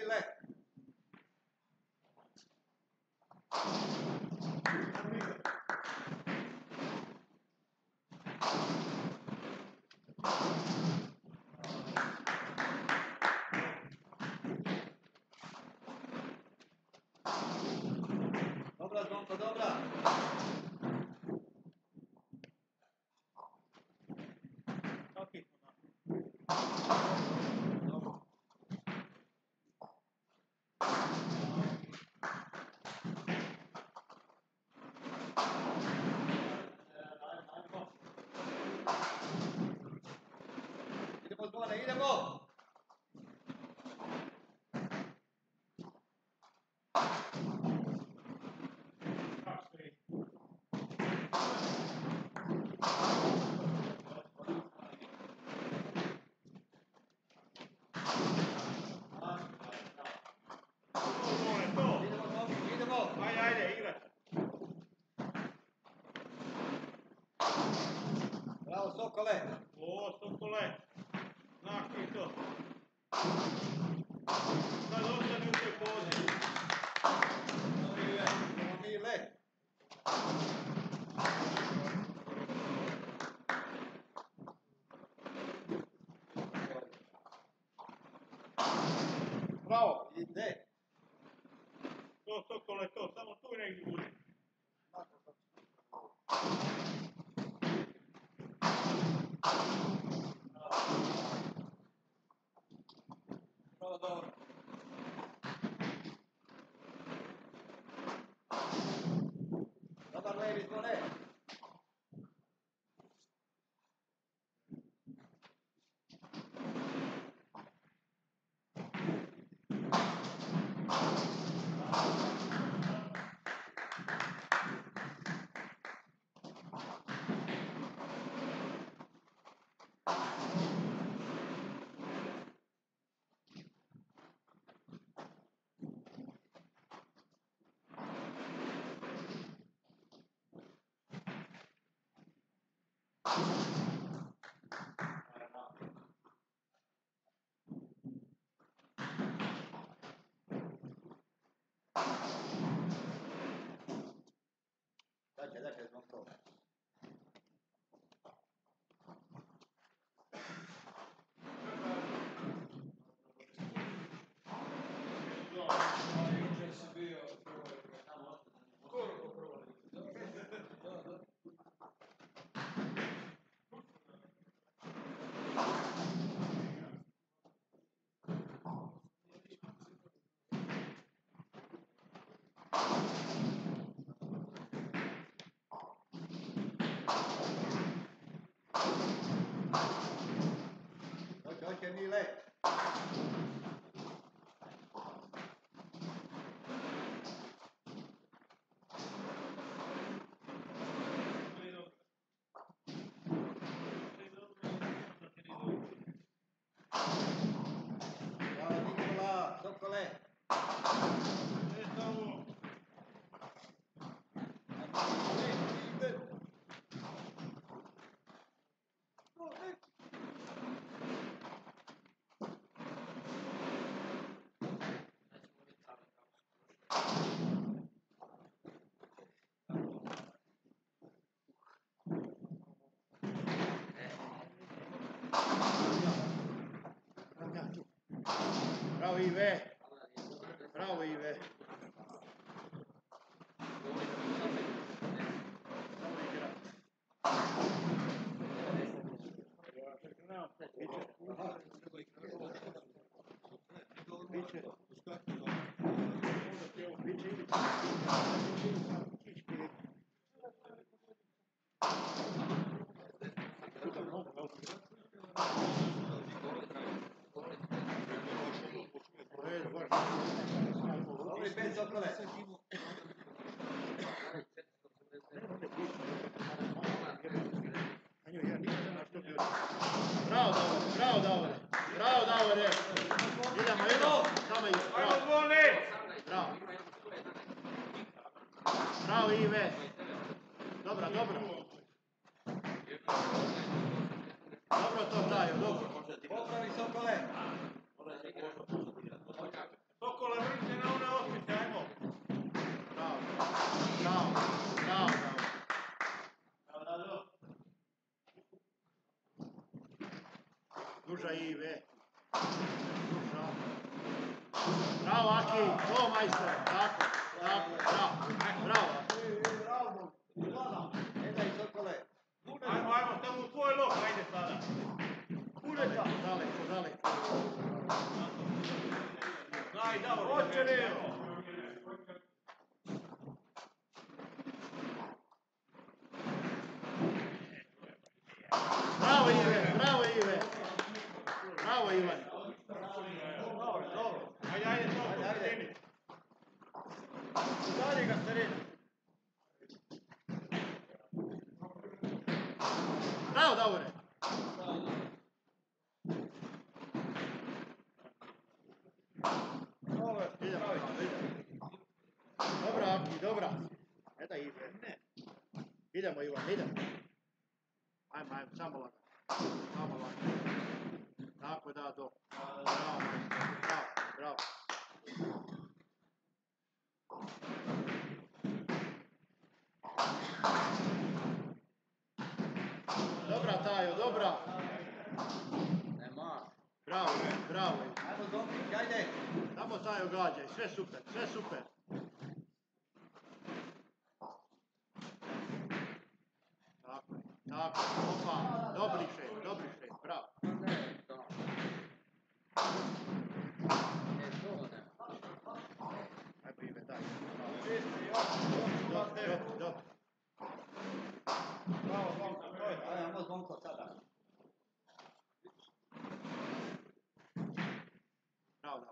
Mile. Dobra, Zvonko, dobra. Kakvi smo Idemo, Zvone, idemo! Idemo, momci, idemo! Ajde, igrat. Bravo, Sokole! O, Sokole. Znaš ti to. Sad ostani u toj pozi. Idemo, Mile! Bravo. Ide! To, Sokole, to. Samo tu negdje budi. Bravo, dobro. Dobar levi, Zvone! Dajte, Zvonko. Jučer si bio skoro po prvoj. Hoće, Mile! Bravo, Nikola! Sokole! Bravo, Ive. Bravo, Ive. Dobri pet, Sokole! Bravo, Davore. Bravo, Davore. Idemo. Samo idemo. Bravo. Bravo. Bravo, Ive. Dobro. Dobro to daju, dobro. Popravi, Sokole! Duža Ive. Duža. Bravo, Aki, to majstore, tako, bravo, bravo. Bravo, gledam. Edaj Sokole. Ajmo, tamo u tvoj lok, ajde sada. Kureta. Daleko. Daj, Davor. Hoće lijevo. Bravo Ive. Bravo Ivan. Dobro. Ajde, to, sredini. Dalje ga sredini. Bravo Davore. Dobra, Aki, dobra. Eta Ive. Idemo Ivan, idemo. Ajmo, samo lagano. Tako da, do. Bravo. Dobra, Tajo, dobra. Nema. Bravo. Ajmo Dominić, ajde. Samo Tajo gađaj, sve super. Tako, opa, dobri šef, bravo. Ajmo Ive, daj. Dobro. Bravo, Zvonko, to je. Ajmo Zvonko sada. Bravo.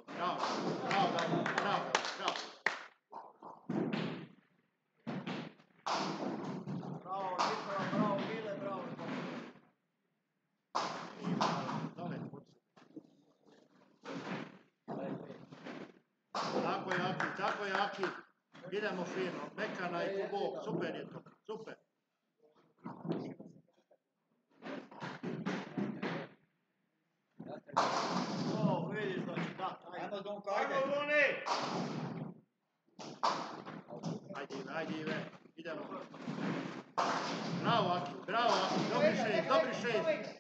Bravo. Bravo, Nikola, bravo, Mile, bravo. Dole, Tako je, Aki. Idemo fino, mekana i po bok, super je to, super. O, vidiš da će da. Ajmo Zvonko, ajde. Ajmo, Zvone! Ajde Ive, idemo. Bravo Aki, dobri šest.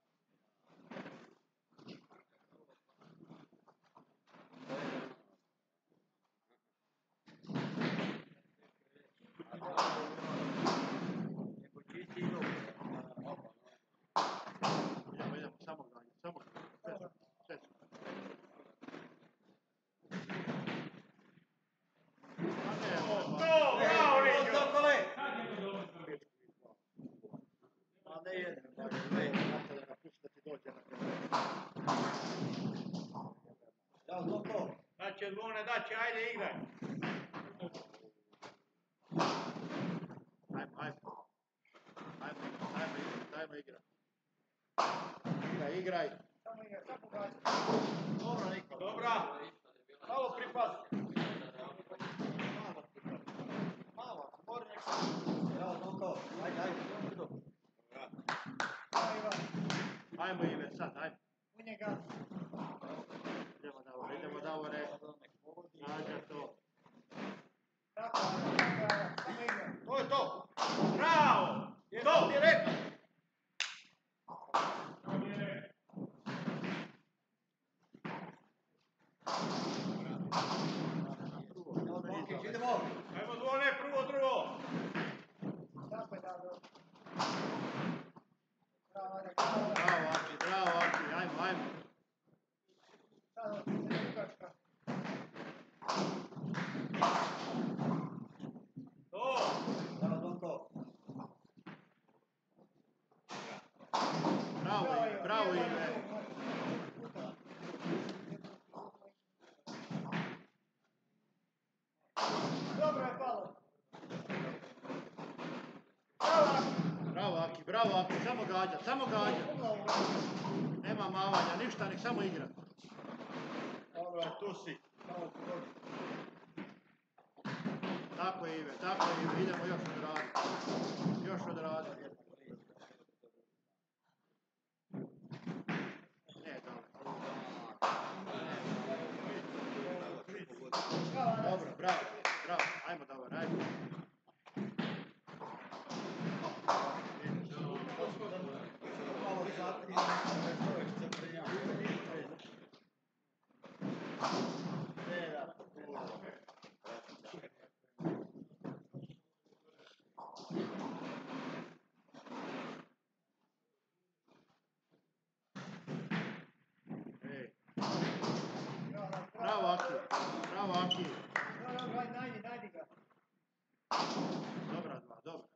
Idemo, samo ganje. Sve. Bravo, Riđo! Sokole! Ma ne jedno, da ga pusti da ti dođe na kraju. Ćao, Zvonko. Daće, Zvone, ajde igraj. Ajmo igrati. Igraj. Samo gađa. Dobro, Niko. Dobra. Malo pripazi. Malo, mora neko. Evo, Zvonko. Ajde. Ajmo Ive, sad, ajmo. U njega. Idemo Davore. Nađa to. Tako, samo igra. To je to. Bravo! To ti rekao. Evo, Zvonkić, idemo. Ajmo, Zvone, prvo, drugo. Tako je, dobro. Bravo Aki, ajmo. Sada, Lukačka. To. Bravo, Zvonko. Bravo Ive. Dobro je palo. Bravo Aki, samo gađa. Nema mavanja, ništa, nek samo igra. Dobro je, tu si. Tako je Ive, idemo još odraditi. Ne, dobro, bravo, ajmo Davor, ajmo. Malo zapinje, čovjek Aki. Bravo, Aki. Dobro, najdi ga. Dobra dva, dobra.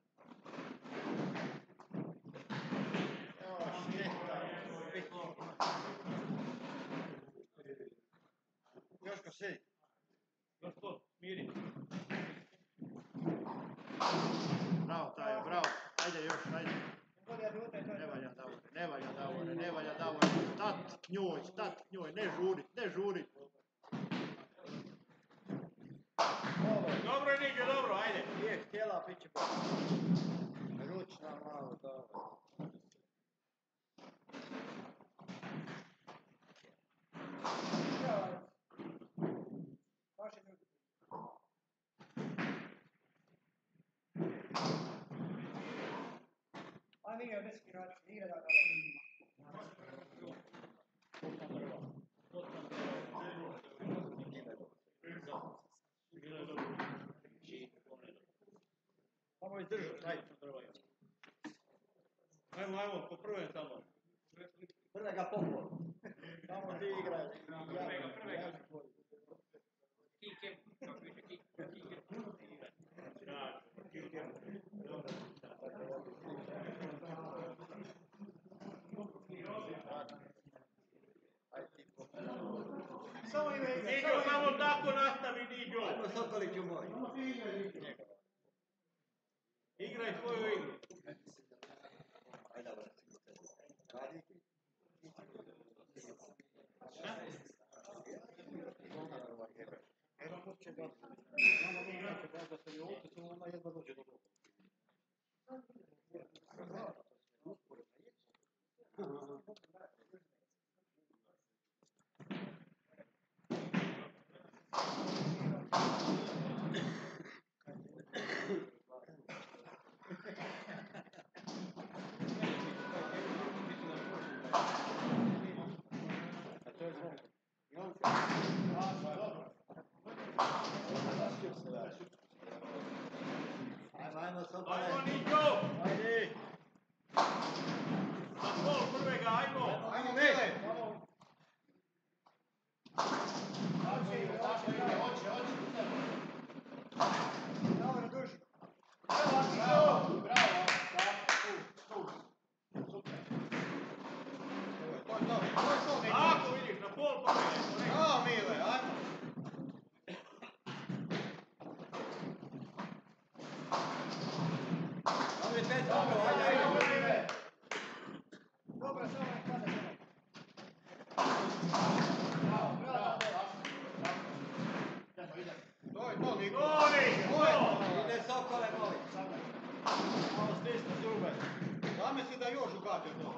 Evo, šteta. Joško, sjedi. Gospod, miri. Bravo, Tajo, bravo. Ajde još, ajde. Bolje adute, to je to. Ne valja Davore. Stat k njoj, ne žurit. Dobro, Nike, dobro, ajde. Nije htjela, bit će ručna malo, dobro. Vaši drugi. A nije, bez igrača, igra da Samo izdržati, ajde. Ajmo, po prve samo. Prve ga pohvala. Samo ti igraj. Prvega. Kike, kako više kike. Da, kike. Samo ime igra. Niđo, samo tako nastavi, Niđo. Ajmo Sokoliću moj. Igraj svoju igru. Ajde, dobro. Radi. Jedan put će da... Nama to neće da se je opet, ona jedva dođe do toga. Ajmo Sokole. Ajmo, Niđo. Ajde. Na pol prvega, ajmo. Ajmo Mile. Dobro, duži. Ako vidiš, na pol prvega. Bravo Mile, ajmo. Dobri pet Sokol, ajde. Dobro, samo nek pada sada. To je to, Niko. Ide Sokole moj. Malo stisni zube. Zamisli da još ugađa to.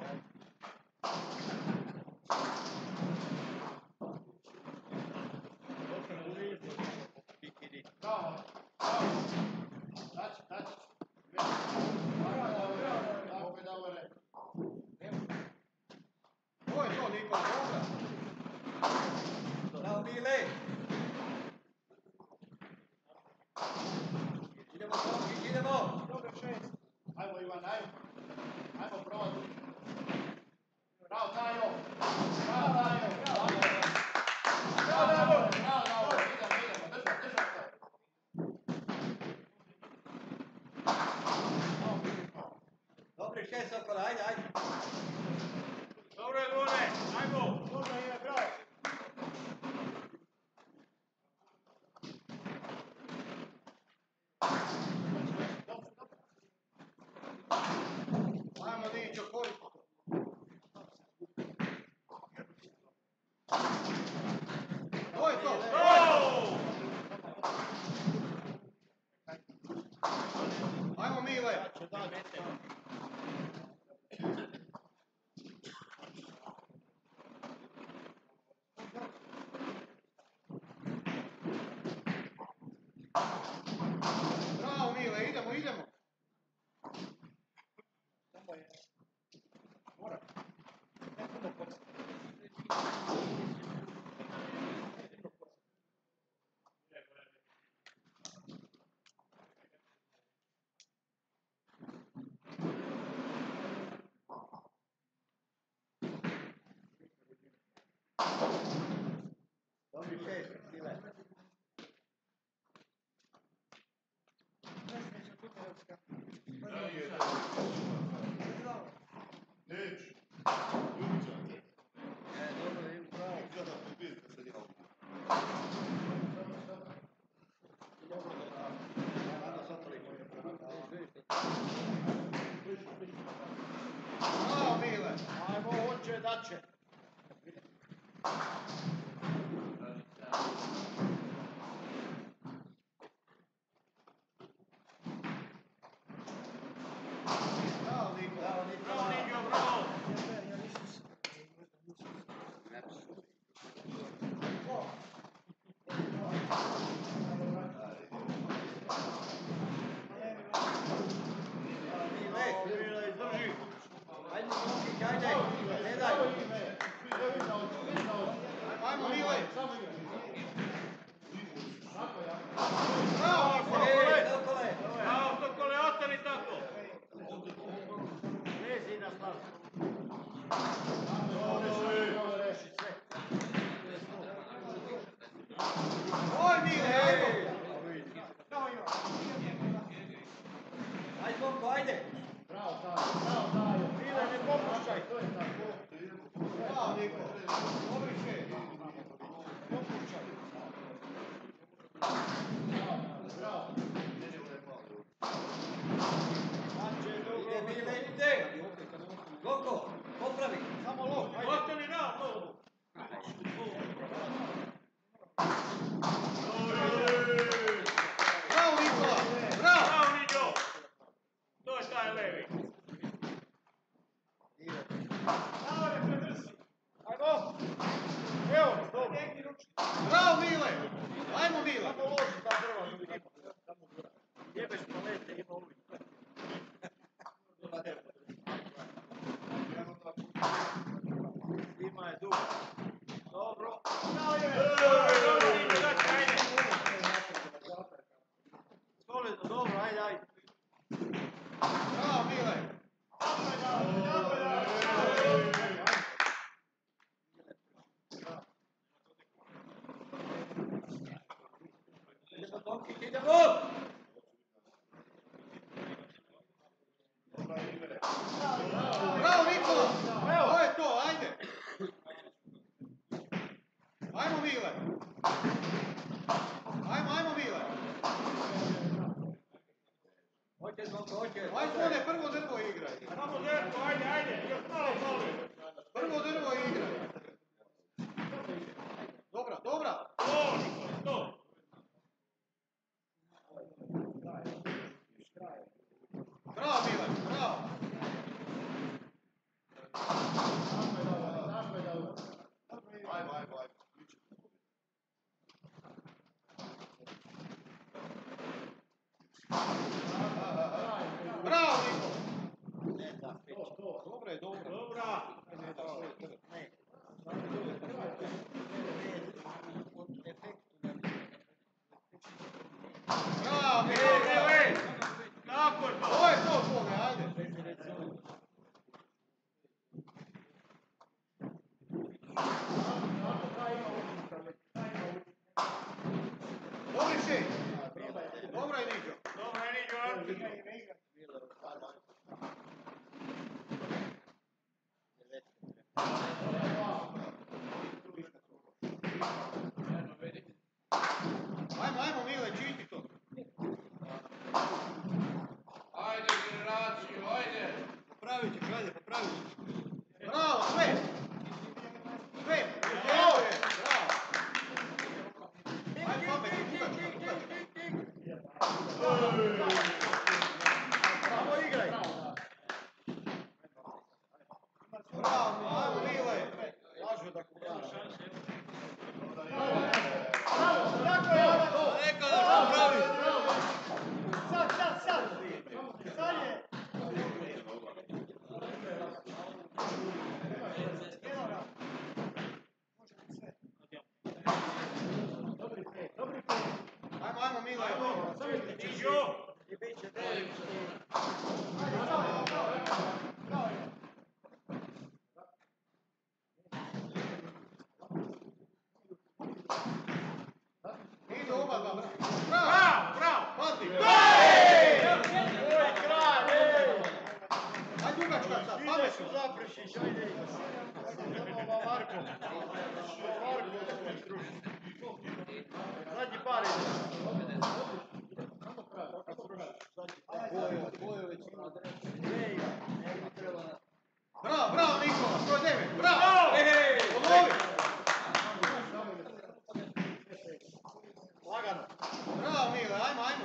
Bravo. Daći. Tako je Davore. To je to, Niko, dobra. Bravo Mile. Idemo Sokić, idemo. Dobro, 6. Ajmo Ivan, ajmo probati. Bravo Tajo. Bravo, idemo, držat to. Dobri 6 Sokole, ajde. Dobro je, Dune, ajmo. Dobro, idem pravo. Bravo, Mile. Ajmo, hoće, da će. Bravo, Niko. Bravo, Niđo, bravo. Mile, izdrži. Ajde, Lukić, ajde. Ne daj. Ajmo, Mile. Bravo, Sokole. Bravo, Sokole, ostani tako. Lezi na stavu. Oj, Mile, ajmo. Ajde, Boko, ajde. Bravo, Tajo. Mile, ne popuštaj. Bravo, Niko. Obriše. Popuštaj. Ide, Mile, ide. Goko, popravi. Samo lov, ajde. Ostani na to. Bravo, Nikola. Bravo. Bravo, Niđo. To je taj levi. Ajmo. Evo, dobro. Bravo, Mile. Ajmo, Mile. Samo loži ta prva. Jebeš palete, ima uvijek. Ima je dugo. Dobro. Dobro, Niđo, znači, ajde. Solidno, dobro, ajde, ajde. Bravo, Mile. Idemo, Tomki, idemo! Bravo, Nikola! To je to, ajde! Ajmo, Mile! Ajmo, Mile! Hoće, Zvonko, hoće! Ajde, Zvone, prvo drvo igraj! Samo Zerko, ajde, još malo molim. Prvo drvo igraj! Dobra! To, Nikole, to. Bravo, Mile, bravo! Ajmo. Bravo, Niko! Dobro. Dobra. Bravo, Niko! Tako je to. Ovo je to tvoje, ajde! Dobriši! Dobro je, Niđo! Dobra, Niđo, Arti. Ajmo, Mile, čisti to! Ajde, generaciju, ajde! Popravit ćeš, ajde, popravit ćeš! Bravo, sve! Bravo je! Bravo! Ajde, pamet, kukač! Samo igraj! Bravo, Mile! Lažu da kukaš! Tako je! Rekao da što pravi! Sad! Sad je! Ajmo, Mile! Niđo. I bit će Idu oba dva, bravo! Pazi! Ovo je kralj! Ajde, dugačka sad! pameću Zaprešić, ajde. Samo Marko. Marko, opet struži. Zadnji par ide. Bojović ima adresu. Bravo, bravo Nikola, 109, bravo! Ej, odlovi! Lagano. Bravo Mile, ajmo, ajmo.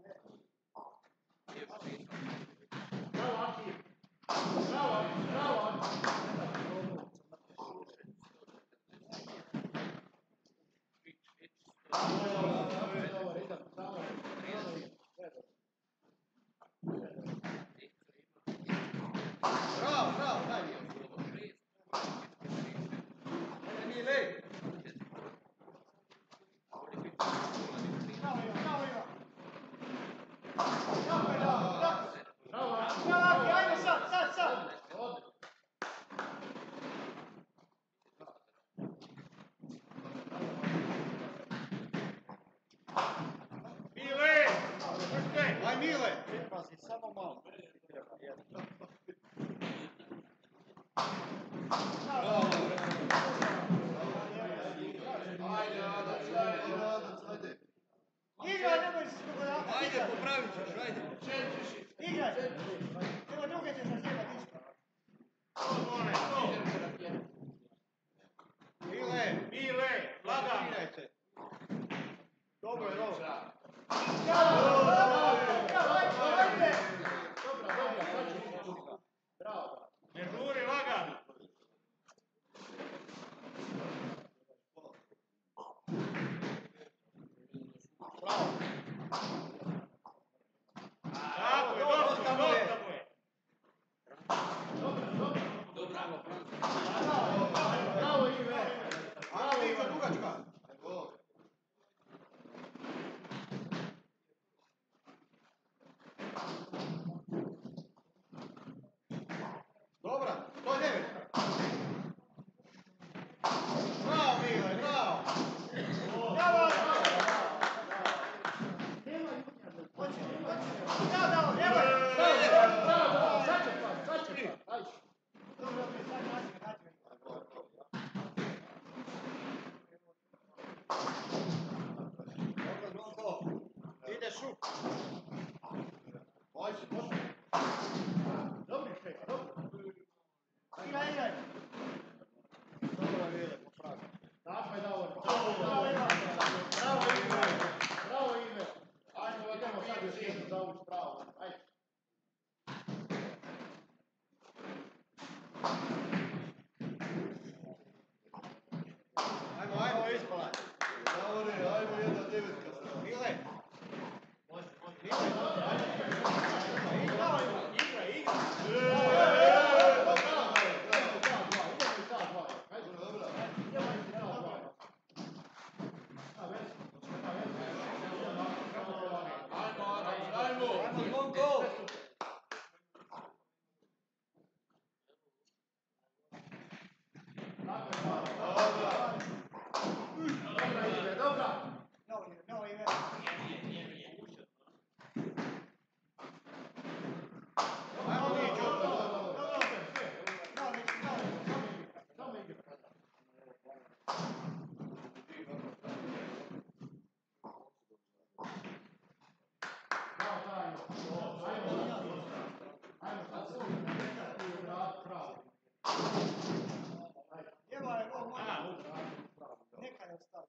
Bravo, bravo, daj Mile. Mile. Mile! Puštaj! Aj Mile. Pazi, samo malo. Igraj, nemoj se skoro. Ajde, popravit ćeš, ajde. Igraj. Evo druge ćeš nasjedat isto. Mone, to! Mile. Mile! Lagano! Igrajte. Dobro je, dobro. Ne žuri, lagano! Tako je, dosta mu je! Ajmo Niko, dugačka. Dobra, 109. Bravo Mile, bravo. Bravo. Ide šup. Igraj, igraj. Dobro Mile, popravi. Tako je dobro. Bravo Ive. Bravo Ive. Ajmo, idemo sad još jednu zavući pravo. Ajde. Ajmo, ajmo, ispala. Ajmo jedna devetka. Mile. Mile. Igraj, igraj, igraj. Ajmo, Zvonko. Ajmo, Mićo. Neka je ostalo.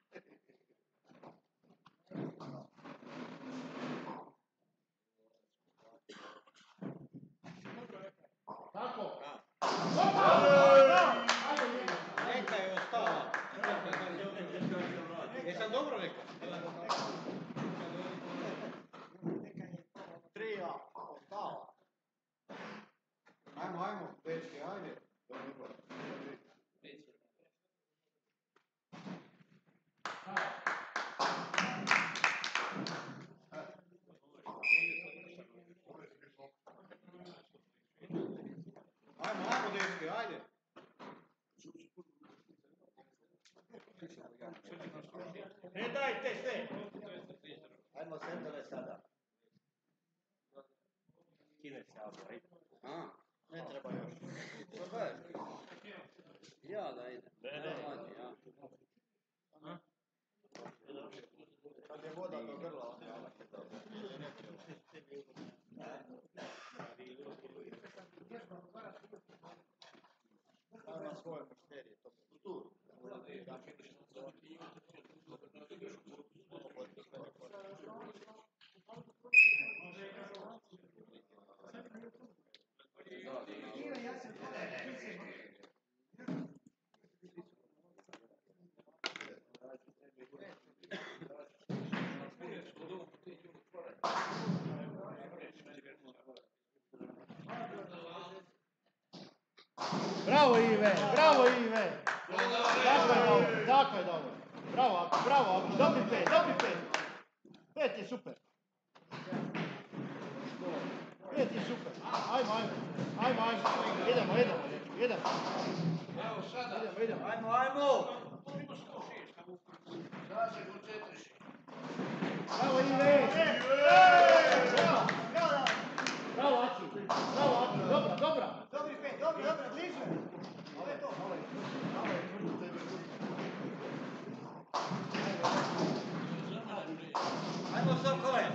Tako. Neka je ostala. Jesam dobro rekao? Trija ostala. Ajmo, ajmo, dečki, ajde. Ajmo, ajmo, dečki, ajde. Ne dajte se! Ajmo sendove sada. Kine se auto, ajde. Ne treba još. Što kažeš? Ja da idem. Ne. Manje, ja. Kad je voda do grla, onda je ovako dobro. Ima svoje mušterije, to kulturu. Bravo Ive, bravo Ive. Tako je dobro. Bravo Aki, bravo Aki, dobri pet. Pet je super. Pet je super. Ajmo. Idemo. Evo sada. Idemo. Ajmo! Sada se koncentriši. Bravo Ive. Bravo Aki, dobra. Dobri pet, dobro, blizu. Ovo je to. Ajmo Sokole.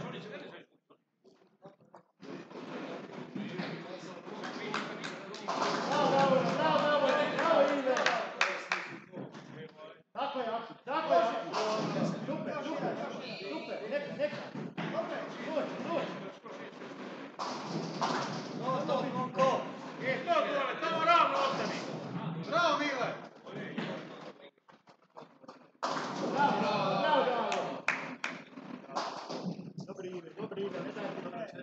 Bravo Ive. Tako je Aki. Super. Neka. Dođe. To, Monko. To dole, tamo ravno ostani. Bravo, Mile. Bravo. Dobri Ive, ne daj ti dobro.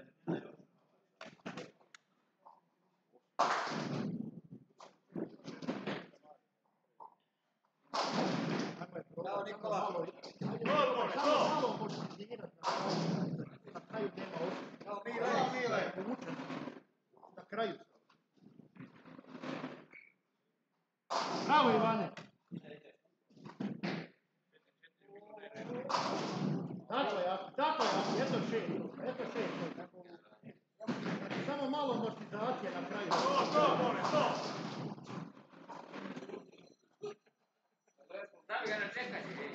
Bravo, Nikola. Malo možeš dirati na kraju nema osnovi. Bravo, Mile. Na kraju. Bravo Ivane. Tako je, eto šest. Samo malo amortizacije na kraju. To. Stavi ga na čekanje.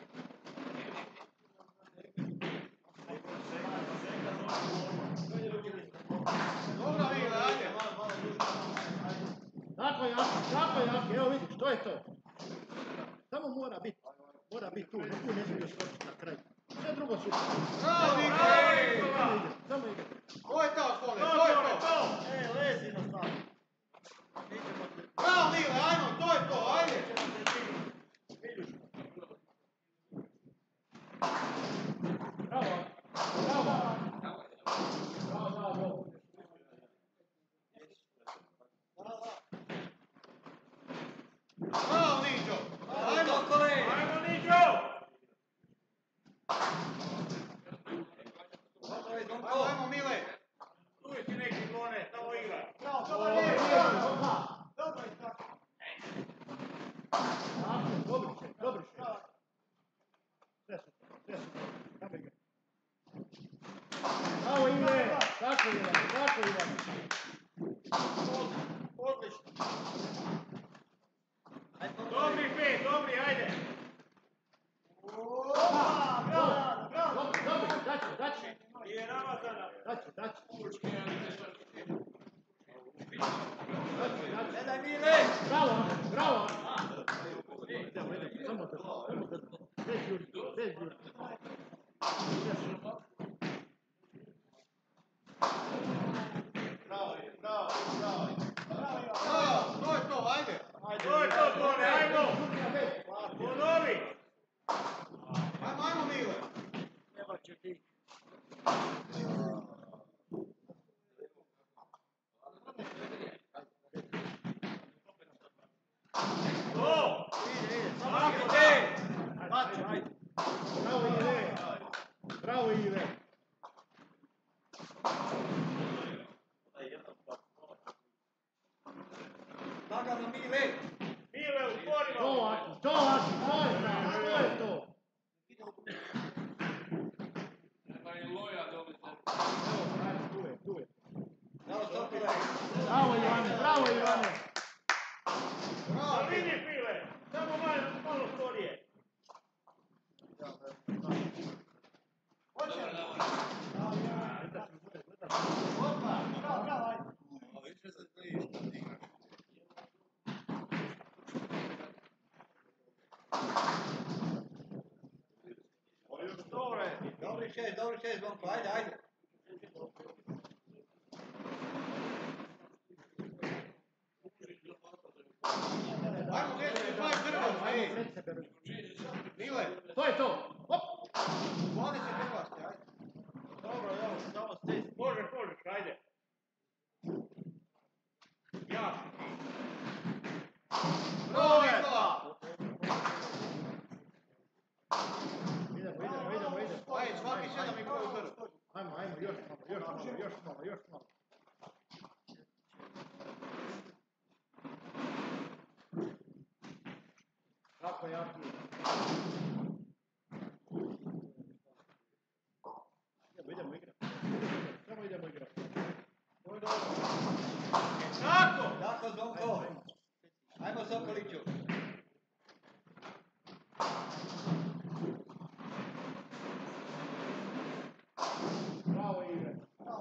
Dobro, Mile, ajde. Tako je, Aki, evo vidiš, to je to. Samo mora biti tu, ne smiješ skočiti na kraju. Sve drugo super. Bravo, Nikola. Samo ide. To je to, Kole, to. Lezi na stavu. Bravo, Mile, ajmo, to je to, ajde. Bravo. Bravo, Niđo. Ajmo, Kole. Ajmo, Niđo! Ajmo, Mile. Tu si neki gone, tamo igra. Dobro je tako. Dobri. Sve super. Tamo igra. Bravo Ive. Tako Ivan. Odlično. Dobri, ajde. Bravo. Daći. Nije Ramazana. Daći. Ne daj, Mile. Bravo. Samo da. Bez Juri. Bravo, to je to, ajde. To je to, Tone, ajmo. Ponovi. Ajmo, Mile. To. Bravo Ive. Lagano, Mile. Mile, usporimo. To je to. Treba i Loja dobiti. Tu je. Bravo, Sokole. Bravo Ivane, bravo vidi File, samo malo sporije. Dobri šest, Zvonko, ajde. Ajmo djeci, dvaj Hrvatske, ej. Mile. To je to. Hop. 20 Hrvatske, ajde. Dobro, samo stis. Možeš, ajde. Ja. Bravo, Nikola! Idemo. Ajde, svaki 7 i koji udaru. Ajmo, još malo. Tako jaki. Idemo igrati. Samo idemo igrati. Tako, Zvonko. Ajmo Sokoliću. Bravo Ive.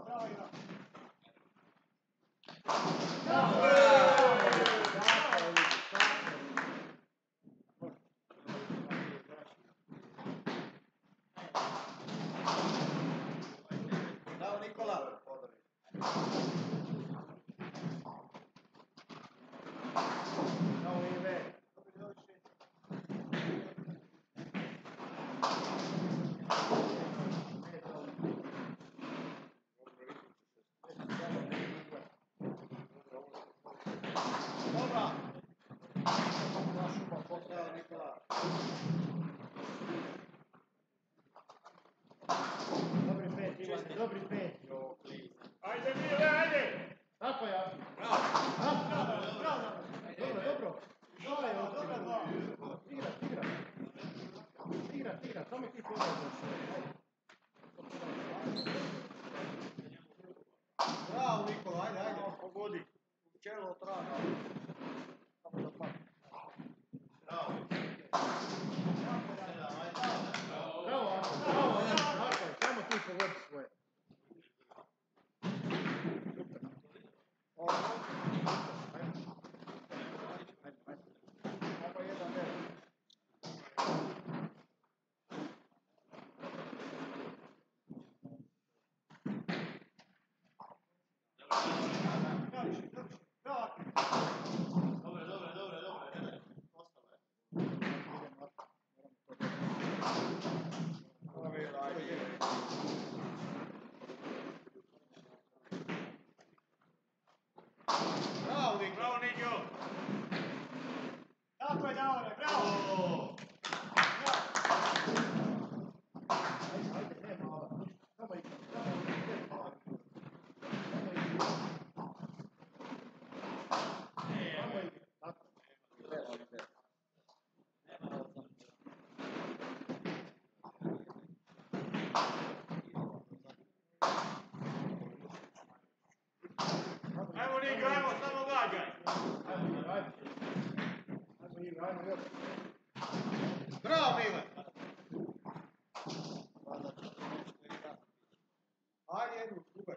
Bravo, Nikola. Bravo Ive. Dobra. Bravo, Nikola. Dobri pet, Ivane, dobri pet. Ajde, Mile, ajde. Tako jaki. Dobro. Igra, samo ti pogledaš. Bravo, Nikola, ajde. Pogodi. Čelo traga. Samo da pati. Bravo, samo ti pogodi svoje. Ajmo jedan del. Bravo, Niđo. Tako je, Davore, bravo. Ajde, ne mala. Samo igra. Ajmo, Niđo, ajmo, samo gađaj. Ajmo još. Bravo, Mile. Ajde, jednu, super.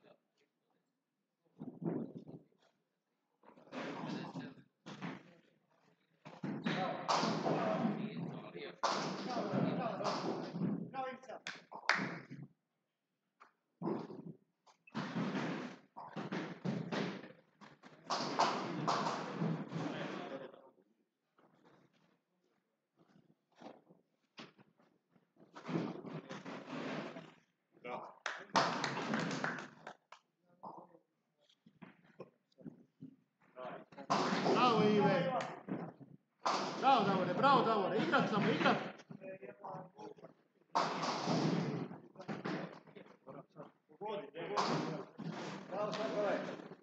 Bravo, Ivica. Bravo Ive. Bravo Davore, igrat samo, igrat. Bravo, Sokole.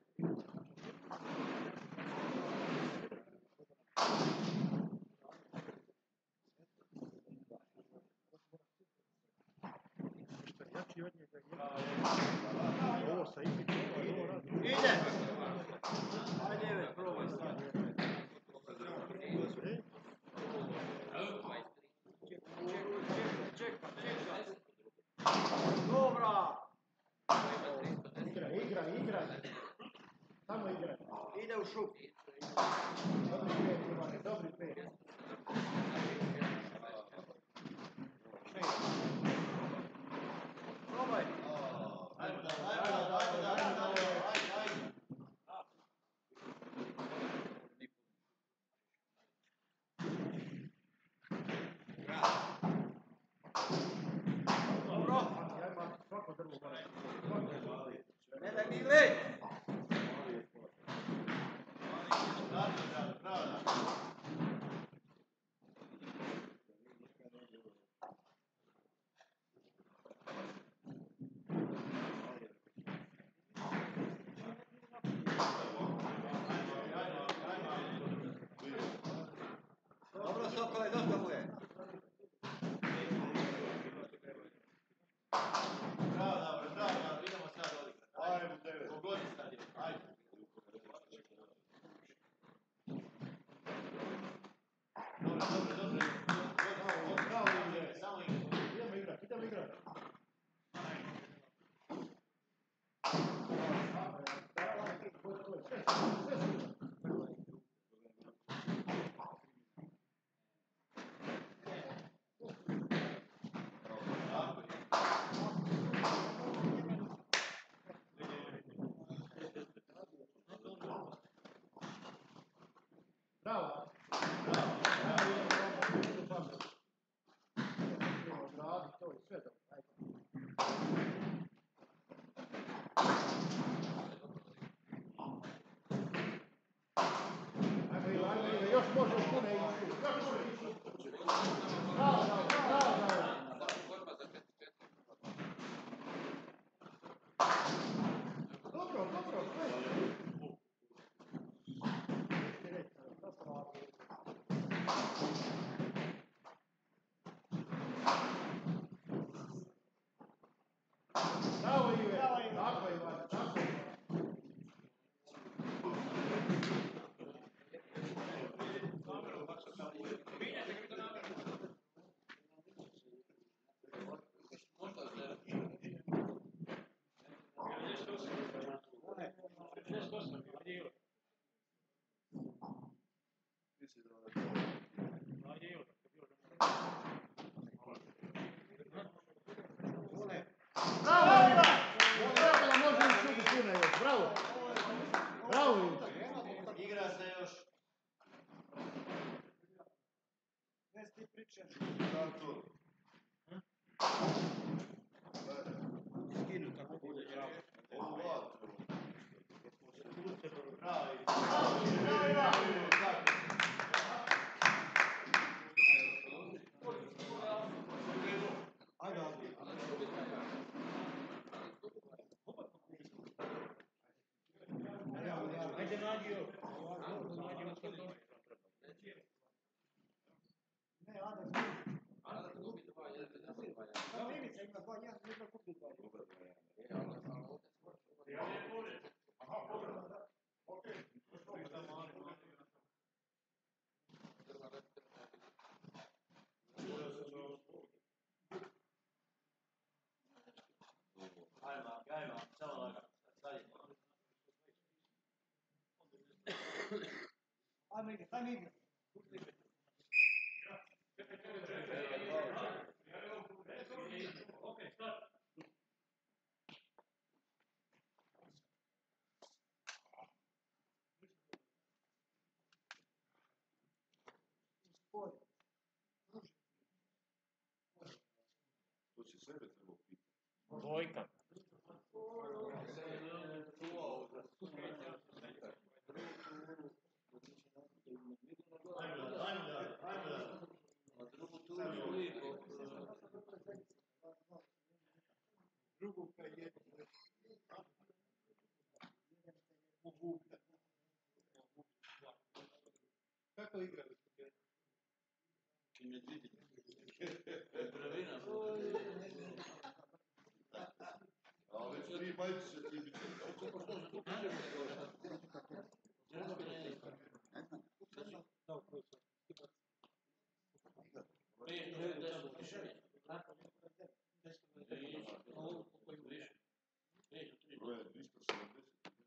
Jači od njega ovo sa Ivićem, ovo radi. Ide. Ajde, probaj sad. Ej! Dobro, Sokole, dosta mu je. Bravo, idemo sad odigrati. Ajde, pogodi sad je, ajde. Dobro. Bravo, samo igrati. Idemo igrati. Bravo. Još može u pune ići. Bravo. Dobro. Bravo Ive. Tako Ivan. Bravo Ivan! Trebalo može u šugu pune još. Bravo Ivan. Igra se još. Ne ti pričaš. Skinu kako bude. Bravo. Ajde, Ajde nađi još. Ne, Ada gubi 2-1. Limica ima 2-1, Ivica gubi 2-1. Ajmo, samo lagano. Ajmo igra. To si sebe trebao pitati. Dvojka. Drugu kaj je. Kako igrali? A već 3 majice se ti biće. Broje 270,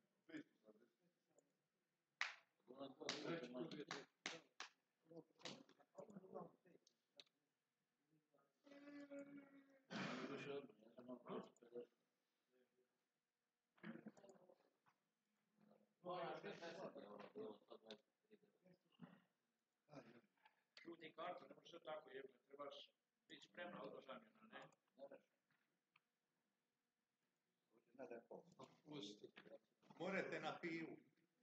570. Žuti kartu, ne možeš tako jebno, trebaš biti spremna od zamjena, ne? Morete na pivu.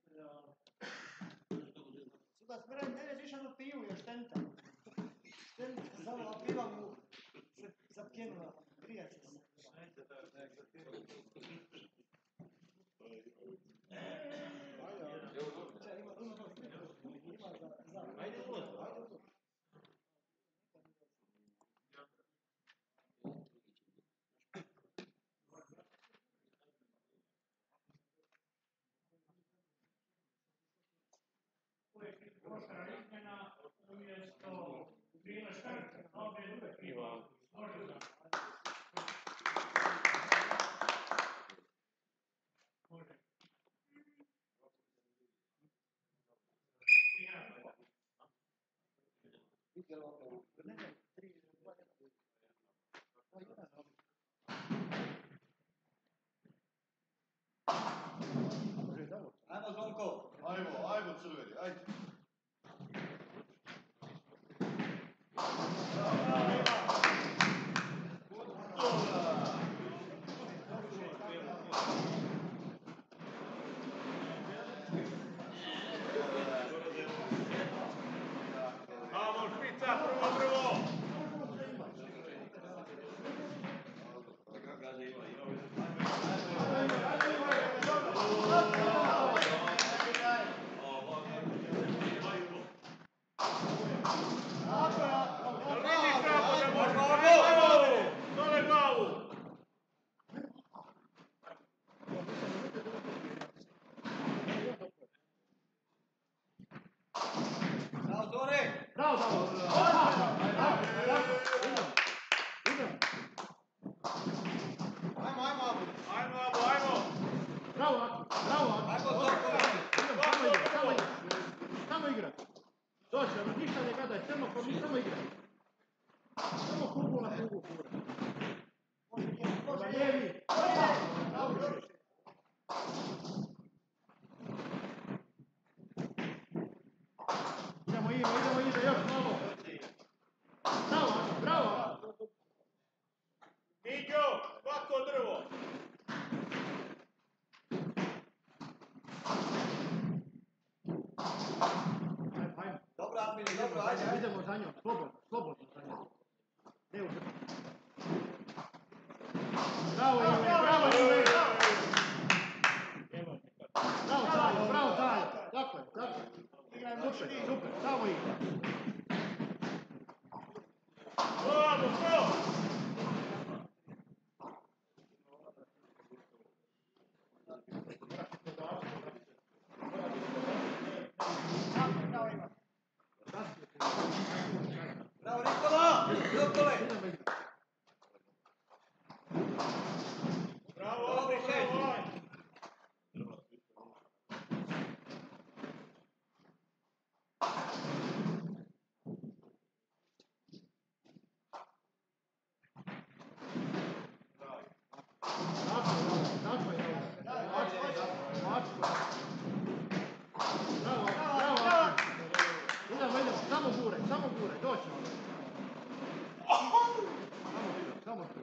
Sudac mene išao na pivu, je štenta. Štenta, samo piva mu se zapkenula. Prija se se. Ajde ulaz. Oštra izmjena umjesto Vile Škrk, dobije Ivan. Može da. Može. Ajmo Zvonko. Ajmo crveni, ajde. Vamo, špica, prvo! Dole glavu! Bravo, Tore! Bravo! Ajmo! Bravo! Samo igra! Doći, ništa ne gledaj, samo igra! Samo kugu na kugu, kura! Lijevi! Idemo Ive, još malo! Bravo! Miđo, svako drvo! Ajmo. Dobro, Admini, dobro, ajde. Idemo za njom, slobodno za njom. Ne udrži. Bravo Ive! Bravo Tajo! Tako je. Super, samo igra. Bravo! Bravo, Nikola! Dokole! Bravo! Tako je. Idemo, samo gure, doći. Samo gure.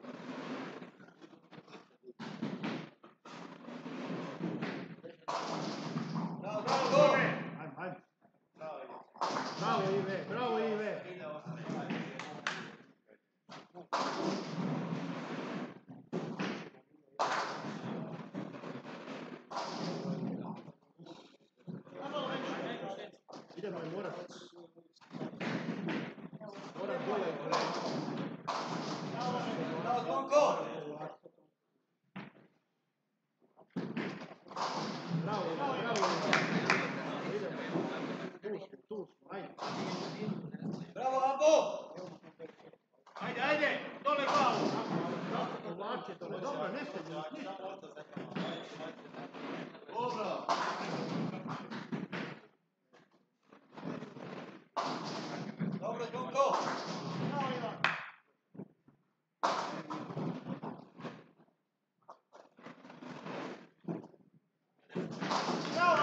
Ajmo. Bravo Ive. Idemo i morat. Morat bolje. Bravo, Zvonko! Bravo. Idemo. Tu smo, ajde. Bravo, Abo! Ajde, dole glavu! Povlači dole, dobro, ne se ništa. Dobro! Dobro, Zvonko!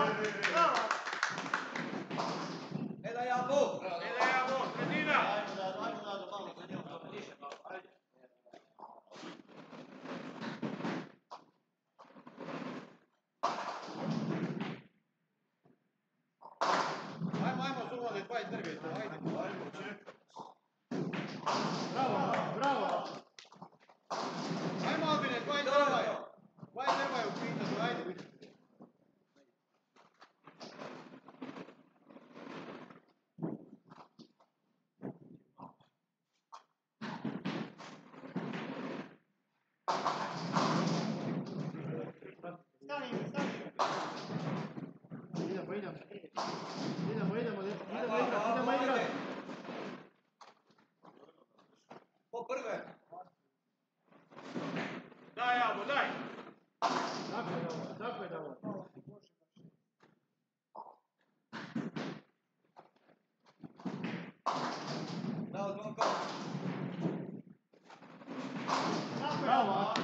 Bravo! Ne daj Abo! Sredina!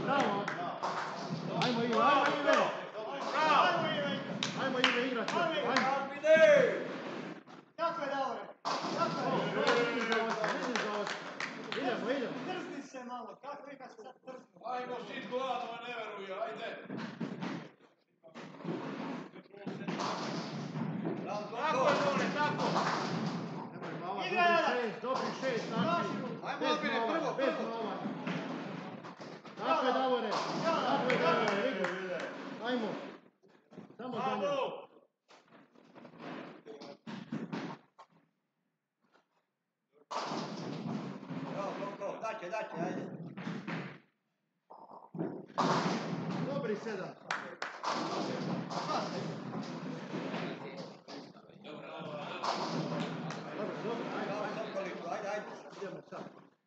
bravo. Ajmo Ive, ajmo Ive. Ajmo Ive igrati. Ajmo. Kako je Davore? Kako je? Vidim za osam. Idemo. Trzni se malo, kako vi kad se sad trznu? Ajmo, sit gladno, ne veruje, ajde. Tako je, Dole, tako. Dobri šest, znači. Ajmo, Albine, prvo. Bez mala. Tako je, Davore. Vidi. Ajmo. Samo za njega. Daće, ajde. Dobri 7. Dobro, Ajde. idemo sad.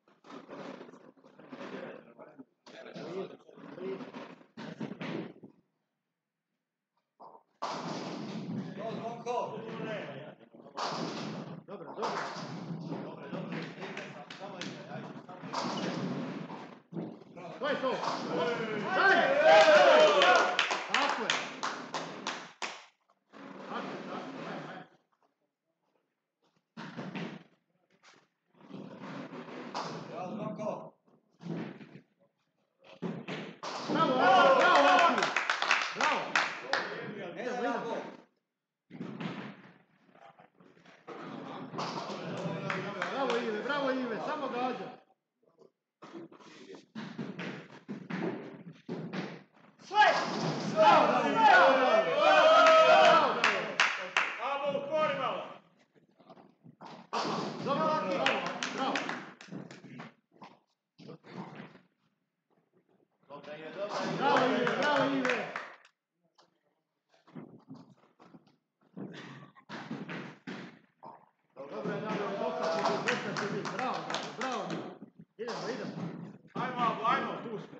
Dobro. To je to. Daj! Tako je. Bravo Ive, samo gađa. Bravo. Abo, utvori malo. Bravo. Bravo Ive. Bravo. Idemo. Ajmo, tu smo.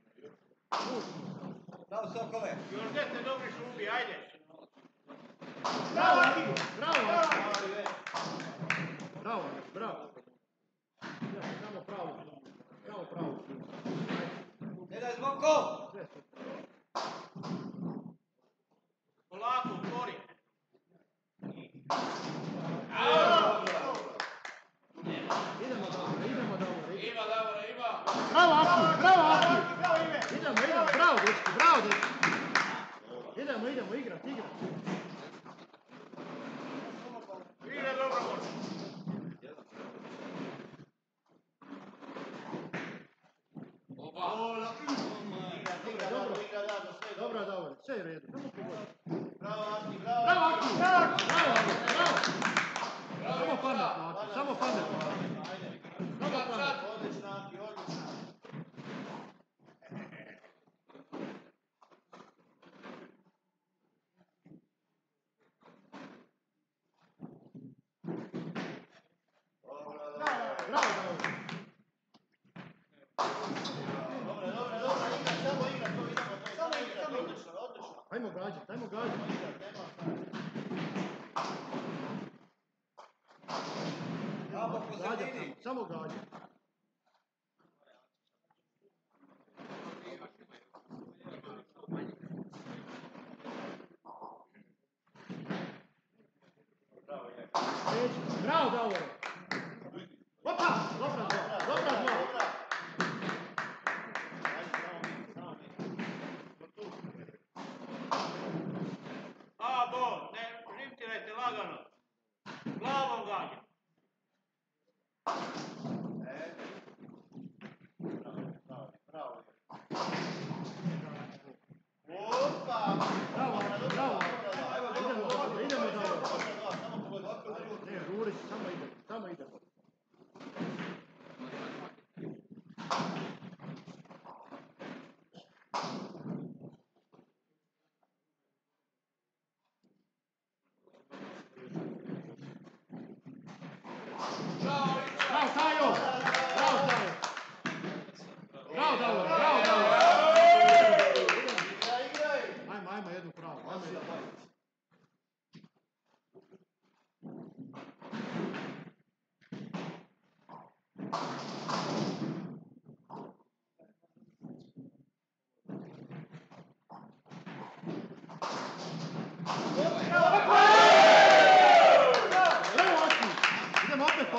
Bravo, Sokole. Još desne dobri šubi, ajde. Bravo. Samo pravo. Ne daj Zvonko! Polako, utvori. Idemo dobro. Ima, Davore, ima. Bravo, Aki. Idemo, bravo, dečki. Idemo, igrati. Igra dobro može. Dobro, Davore, sve je u redu. Bravo, Aki. Samo pametno. Odlično, Aki, odlično. Bravo, Davore. Ajmo gađati. Samo gađati. Bravo, Davore. Opa, dobra dva. Abo, ne rimtirajte lagano. Glavom gađa.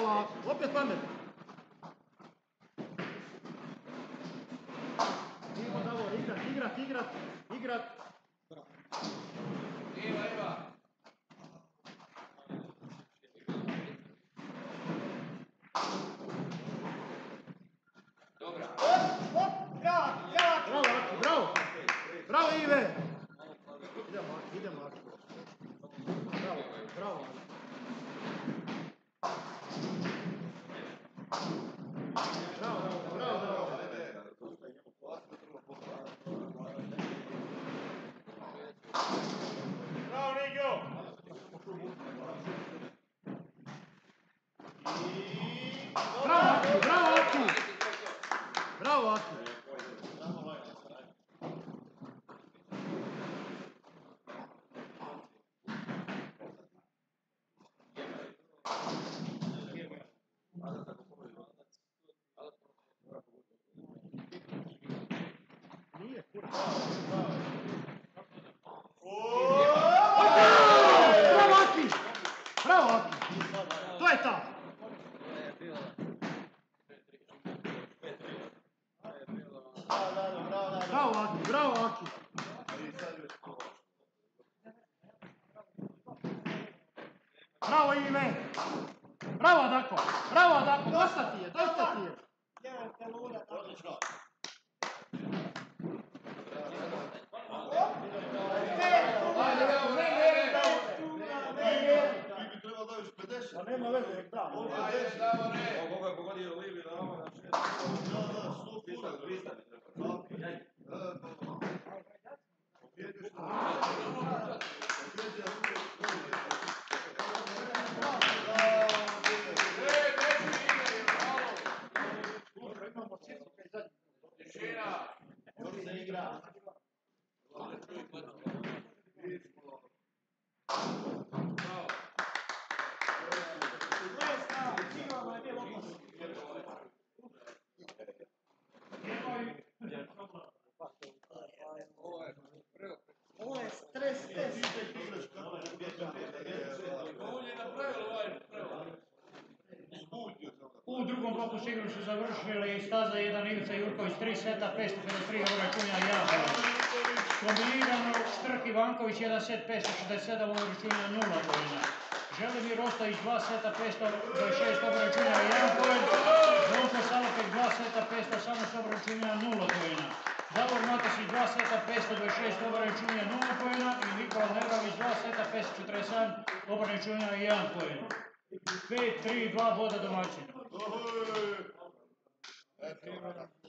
polako, opet pametno. Idemo Davor, igrat. Iva. Dobra. Bravo, Aki, bravo. Bravo, Ive. Idemo, Aki. Bravo, Aki. Bravo. Bravo, Nigo! Bravo, Aki. Bravo, Aki. To je ta. Bravo, Aki. Bravo, Ive. Bravo, Dako. Dosta ti je. Pa nema veze, nek da. Koga je pogodio Livi na ovo na Ovo je stres test. U drugom bloku s igrom su završili Staza 1, Ivica Jurković 3 seta, 553 obračunja 1 poen. Kombinirano Štrk Ivanković 1 set 567 obračunja 0 poena. Želimir Ostojić 2 seta 526 obračunja 1 poen. Zvonko Salopek 2 seta 518 obračunja 0 poena. Davor Matasić 2 seta 526 obračunja 0 poena i Nikola Nerović 2 seta 547 obračunja 1 poen. 5-3-2 boda domaćina.